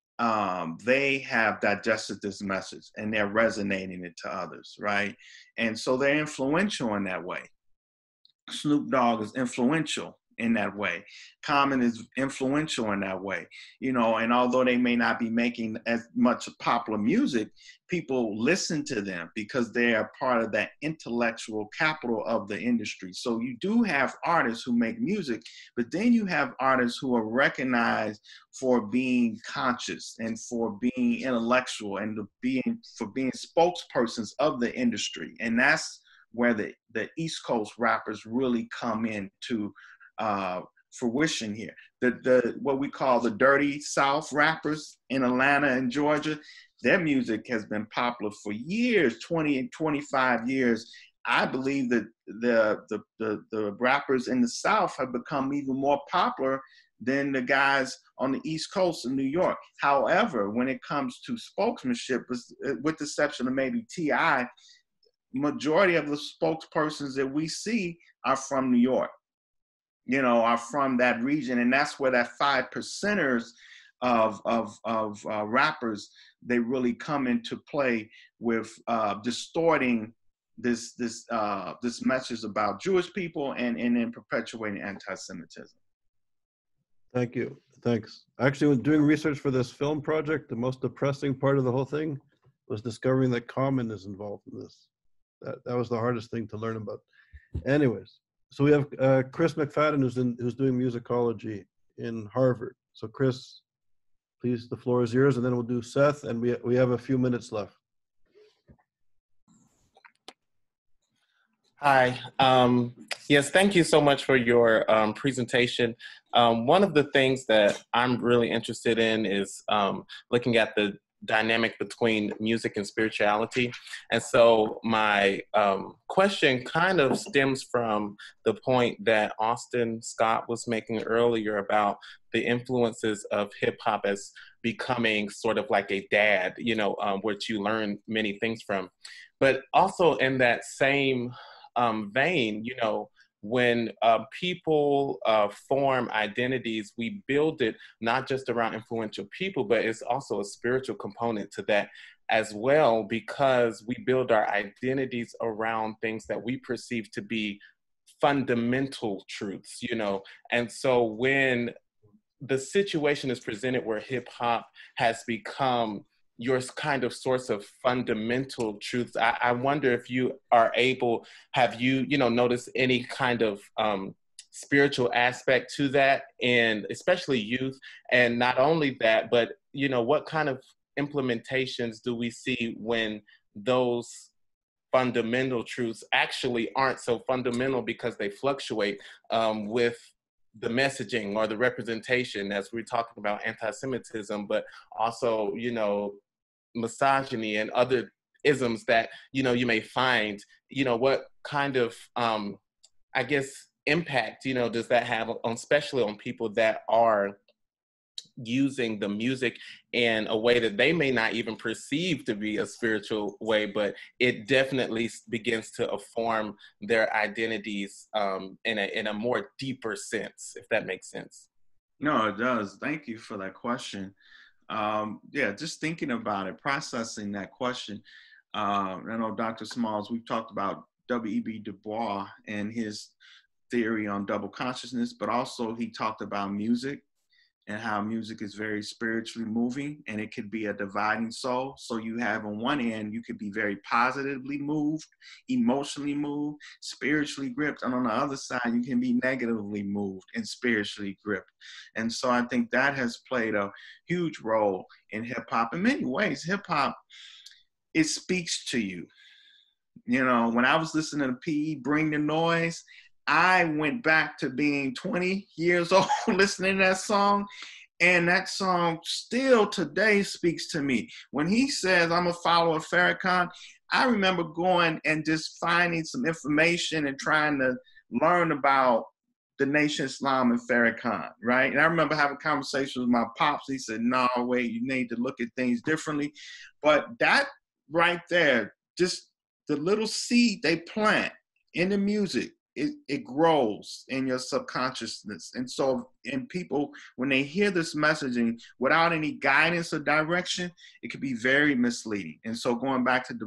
they have digested this message and they're resonating it to others, right? And so they're influential in that way. Snoop Dogg is influential in that way. Common is influential in that way, and although they may not be making as much popular music, people listen to them because they are part of that intellectual capital of the industry. So you do have artists who make music, but then you have artists who are recognized for being conscious and for being intellectual and for being spokespersons of the industry. And that's where the East Coast rappers really come into fruition here. What we call the dirty South rappers in Atlanta and Georgia, their music has been popular for years, 20 and 25 years. I believe that the rappers in the South have become even more popular than the guys on the East Coast in New York. However, when it comes to spokesmanship, with the exception of maybe T.I., majority of the spokespersons that we see are from New York, are from that region. And that's where that 5%ers of rappers, they really come into play with distorting this message about Jewish people and then perpetuating anti-Semitism. Thank you. Thanks. Actually, when doing research for this film project, the most depressing part of the whole thing was discovering that Common is involved in this. That was the hardest thing to learn about. Anyways, so we have Chris McFadden, who's doing musicology in Harvard. So Chris, please, the floor is yours, and then we'll do Seth, and we have a few minutes left. Hi. Yes, thank you so much for your presentation. One of the things that I'm really interested in is looking at the dynamic between music and spirituality. And so my question kind of stems from the point that Austin Scott was making earlier about the influences of hip hop as becoming sort of like a dad, which you learn many things from. But also in that same vein, when people form identities, we build it not just around influential people, but it's also a spiritual component to that as well, because we build our identities around things that we perceive to be fundamental truths, And so when the situation is presented where hip hop has become your kind of source of fundamental truths, I wonder if you are able, have you, noticed any kind of spiritual aspect to that, and especially youth? And not only that, but, what kind of implementations do we see when those fundamental truths actually aren't so fundamental because they fluctuate with the messaging or the representation, as we're talking about anti-Semitism, but also, misogyny and other isms that, you may find, what kind of, I guess, impact, does that have on, especially on people that are using the music in a way that they may not even perceive to be a spiritual way, but it definitely begins to form their identities in a more deeper sense, if that makes sense. No, it does. Thank you for that question. Yeah, just thinking about it, processing that question. I know Dr. Smalls, we've talked about W.E.B. Du Bois and his theory on double consciousness, but also he talked about music and how music is very spiritually moving, and it could be a dividing soul. So you have on one end, you could be very positively moved, emotionally moved, spiritually gripped. And on the other side, you can be negatively moved and spiritually gripped. And so I think that has played a huge role in hip hop. In many ways, hip hop, it speaks to you. When I was listening to P.E. Bring the Noise, I went back to being 20 years old listening to that song, and that song still today speaks to me. When he says, I'm a follower of Farrakhan, I remember going and just finding some information and trying to learn about the Nation of Islam and Farrakhan, right? And I remember having conversations with my pops. He said, no, wait, you need to look at things differently. But that right there, just the little seed they plant in the music, it grows in your subconsciousness. And so in people, when they hear this messaging without any guidance or direction, it could be very misleading. And so going back to Du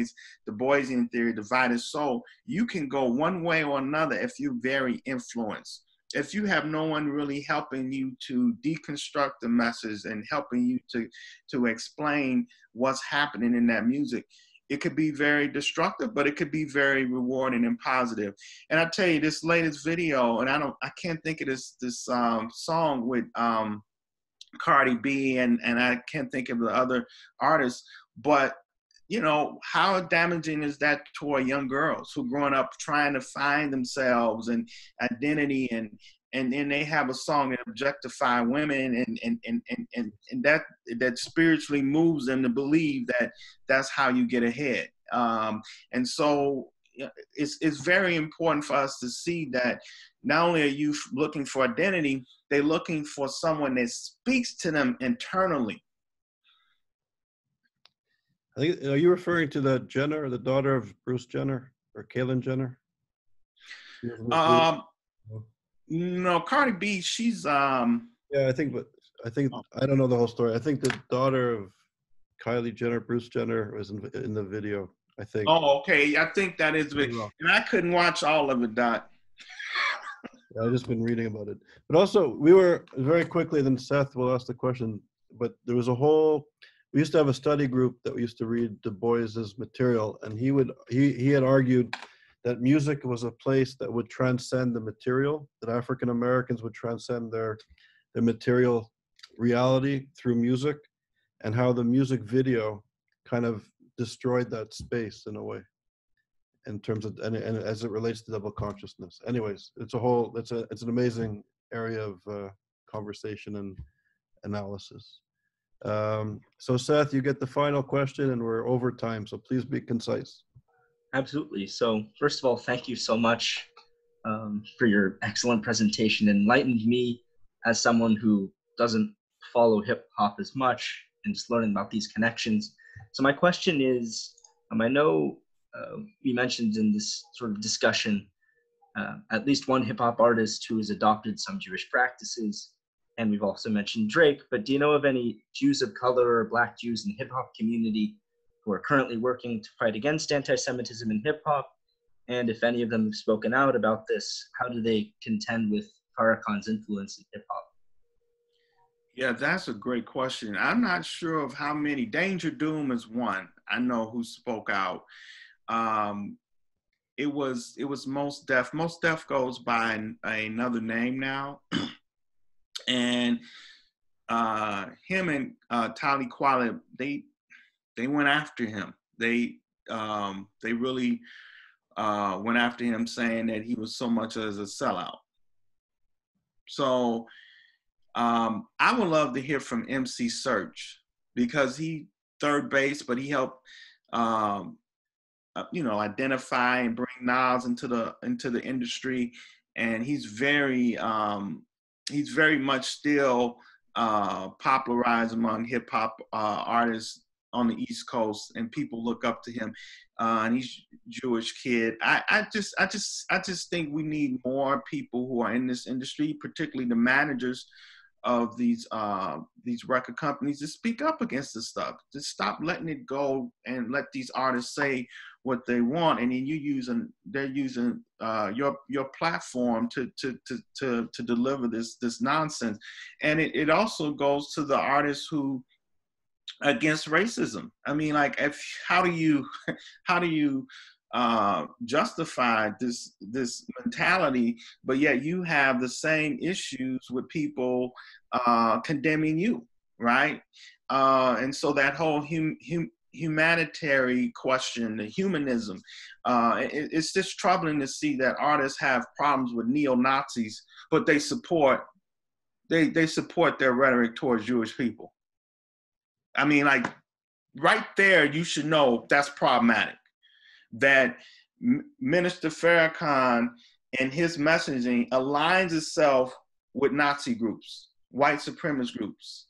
Boisian theory, divided soul, you can go one way or another if you're very influenced. If you have no one really helping you to deconstruct the message and helping you to explain what's happening in that music, it could be very destructive, but it could be very rewarding and positive. And I tell you, this latest video, and I can't think of this song with Cardi B, and I can't think of the other artists, but you know, how damaging is that toward young girls who growing up trying to find themselves and identity, and then they have a song that objectify women, and that spiritually moves them to believe that that's how you get ahead. And so it's very important for us to see that not only are you looking for identity, they're looking for someone that speaks to them internally. I think, are you referring to the Jenner, the daughter of Bruce Jenner, or Caitlyn Jenner? No, Cardi B, she's yeah, I think I don't know the whole story. I think the daughter of Kylie Jenner, Bruce Jenner, was in the video, I think. Oh, okay. I think that is it. And I couldn't watch all of it, Doc. Yeah, I've just been reading about it. But also, we were very quickly, then Seth will ask the question, but there was we used to have a study group that we used to read Du Bois's material, and he had argued that music was a place that would transcend the material, that African Americans would transcend their material reality through music, and how the music video kind of destroyed that space in a way, in terms of and as it relates to double consciousness. Anyways, it's an amazing area of conversation and analysis. So Seth, you get the final question, and we're over time, so please be concise. Absolutely. So first of all, thank you so much for your excellent presentation. It enlightened me as someone who doesn't follow hip hop as much, and just learning about these connections. So my question is, I know we mentioned in this sort of discussion at least one hip hop artist who has adopted some Jewish practices. And we've also mentioned Drake, but do you know of any Jews of color or Black Jews in the hip hop community who are currently working to fight against anti-Semitism in hip hop? And if any of them have spoken out about this, how do they contend with Farrakhan's influence in hip hop? Yeah, that's a great question. I'm not sure of how many. Danger Doom is one I know who spoke out. It was Mos Def. Mos Def goes by another name now. And him and Talib Kweli, they went after him. They really went after him, saying that he was so much as a sellout. So I would love to hear from MC Search, because he third base, but he helped identify and bring Nas into the industry, and he's very much still popularized among hip hop artists on the East Coast, and people look up to him. And he's a Jewish kid. I just think we need more people who are in this industry, particularly the managers of these record companies, to speak up against this stuff. To stop letting it go and let these artists say what they want, and then they're using your platform to deliver this nonsense. And it also goes to the artists who against racism. I mean, like, how do you justify this mentality, but yet you have the same issues with people condemning you, right? And so that whole humanitarian question, the humanism, it's just troubling to see that artists have problems with neo-Nazis, but they support their rhetoric towards Jewish people. I mean, like, right there, you should know that's problematic. That Minister Farrakhan and his messaging aligns itself with Nazi groups, white supremacist groups.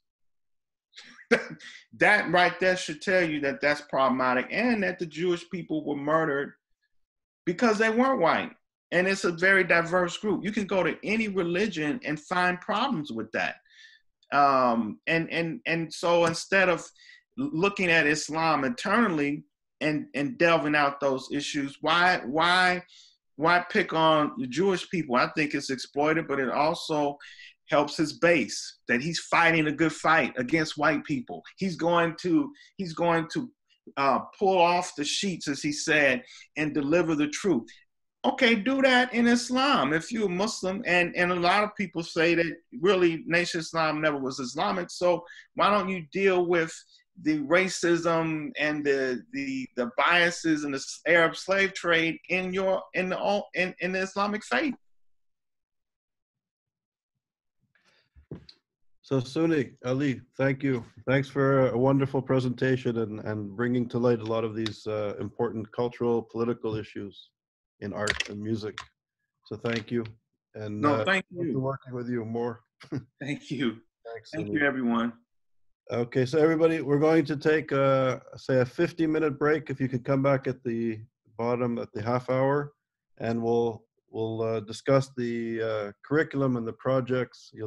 That right there should tell you that that's problematic, and that the Jewish people were murdered because they weren't white. And it's a very diverse group. You can go to any religion and find problems with that. And so instead of looking at Islam internally and delving out those issues, why pick on the Jewish people? I think it's exploited, but it also helps his base, that he's fighting a good fight against white people. He's going to pull off the sheets, as he said, and deliver the truth. okay, do that in Islam if you're a Muslim. And a lot of people say that really Nation Islam never was Islamic. So why don't you deal with the racism and the biases and the Arab slave trade in the Islamic faith? So Sunni Ali, thank you. Thanks for a wonderful presentation and bringing to light a lot of these important cultural, political issues in art and music. So thank you. And no, thank look you. to working with you more. Thank you. Thanks, thank Sunni. you, everyone. Okay, so everybody, we're going to take say a 50-minute break. If you could come back at the bottom at the half hour, and we'll discuss the curriculum and the projects.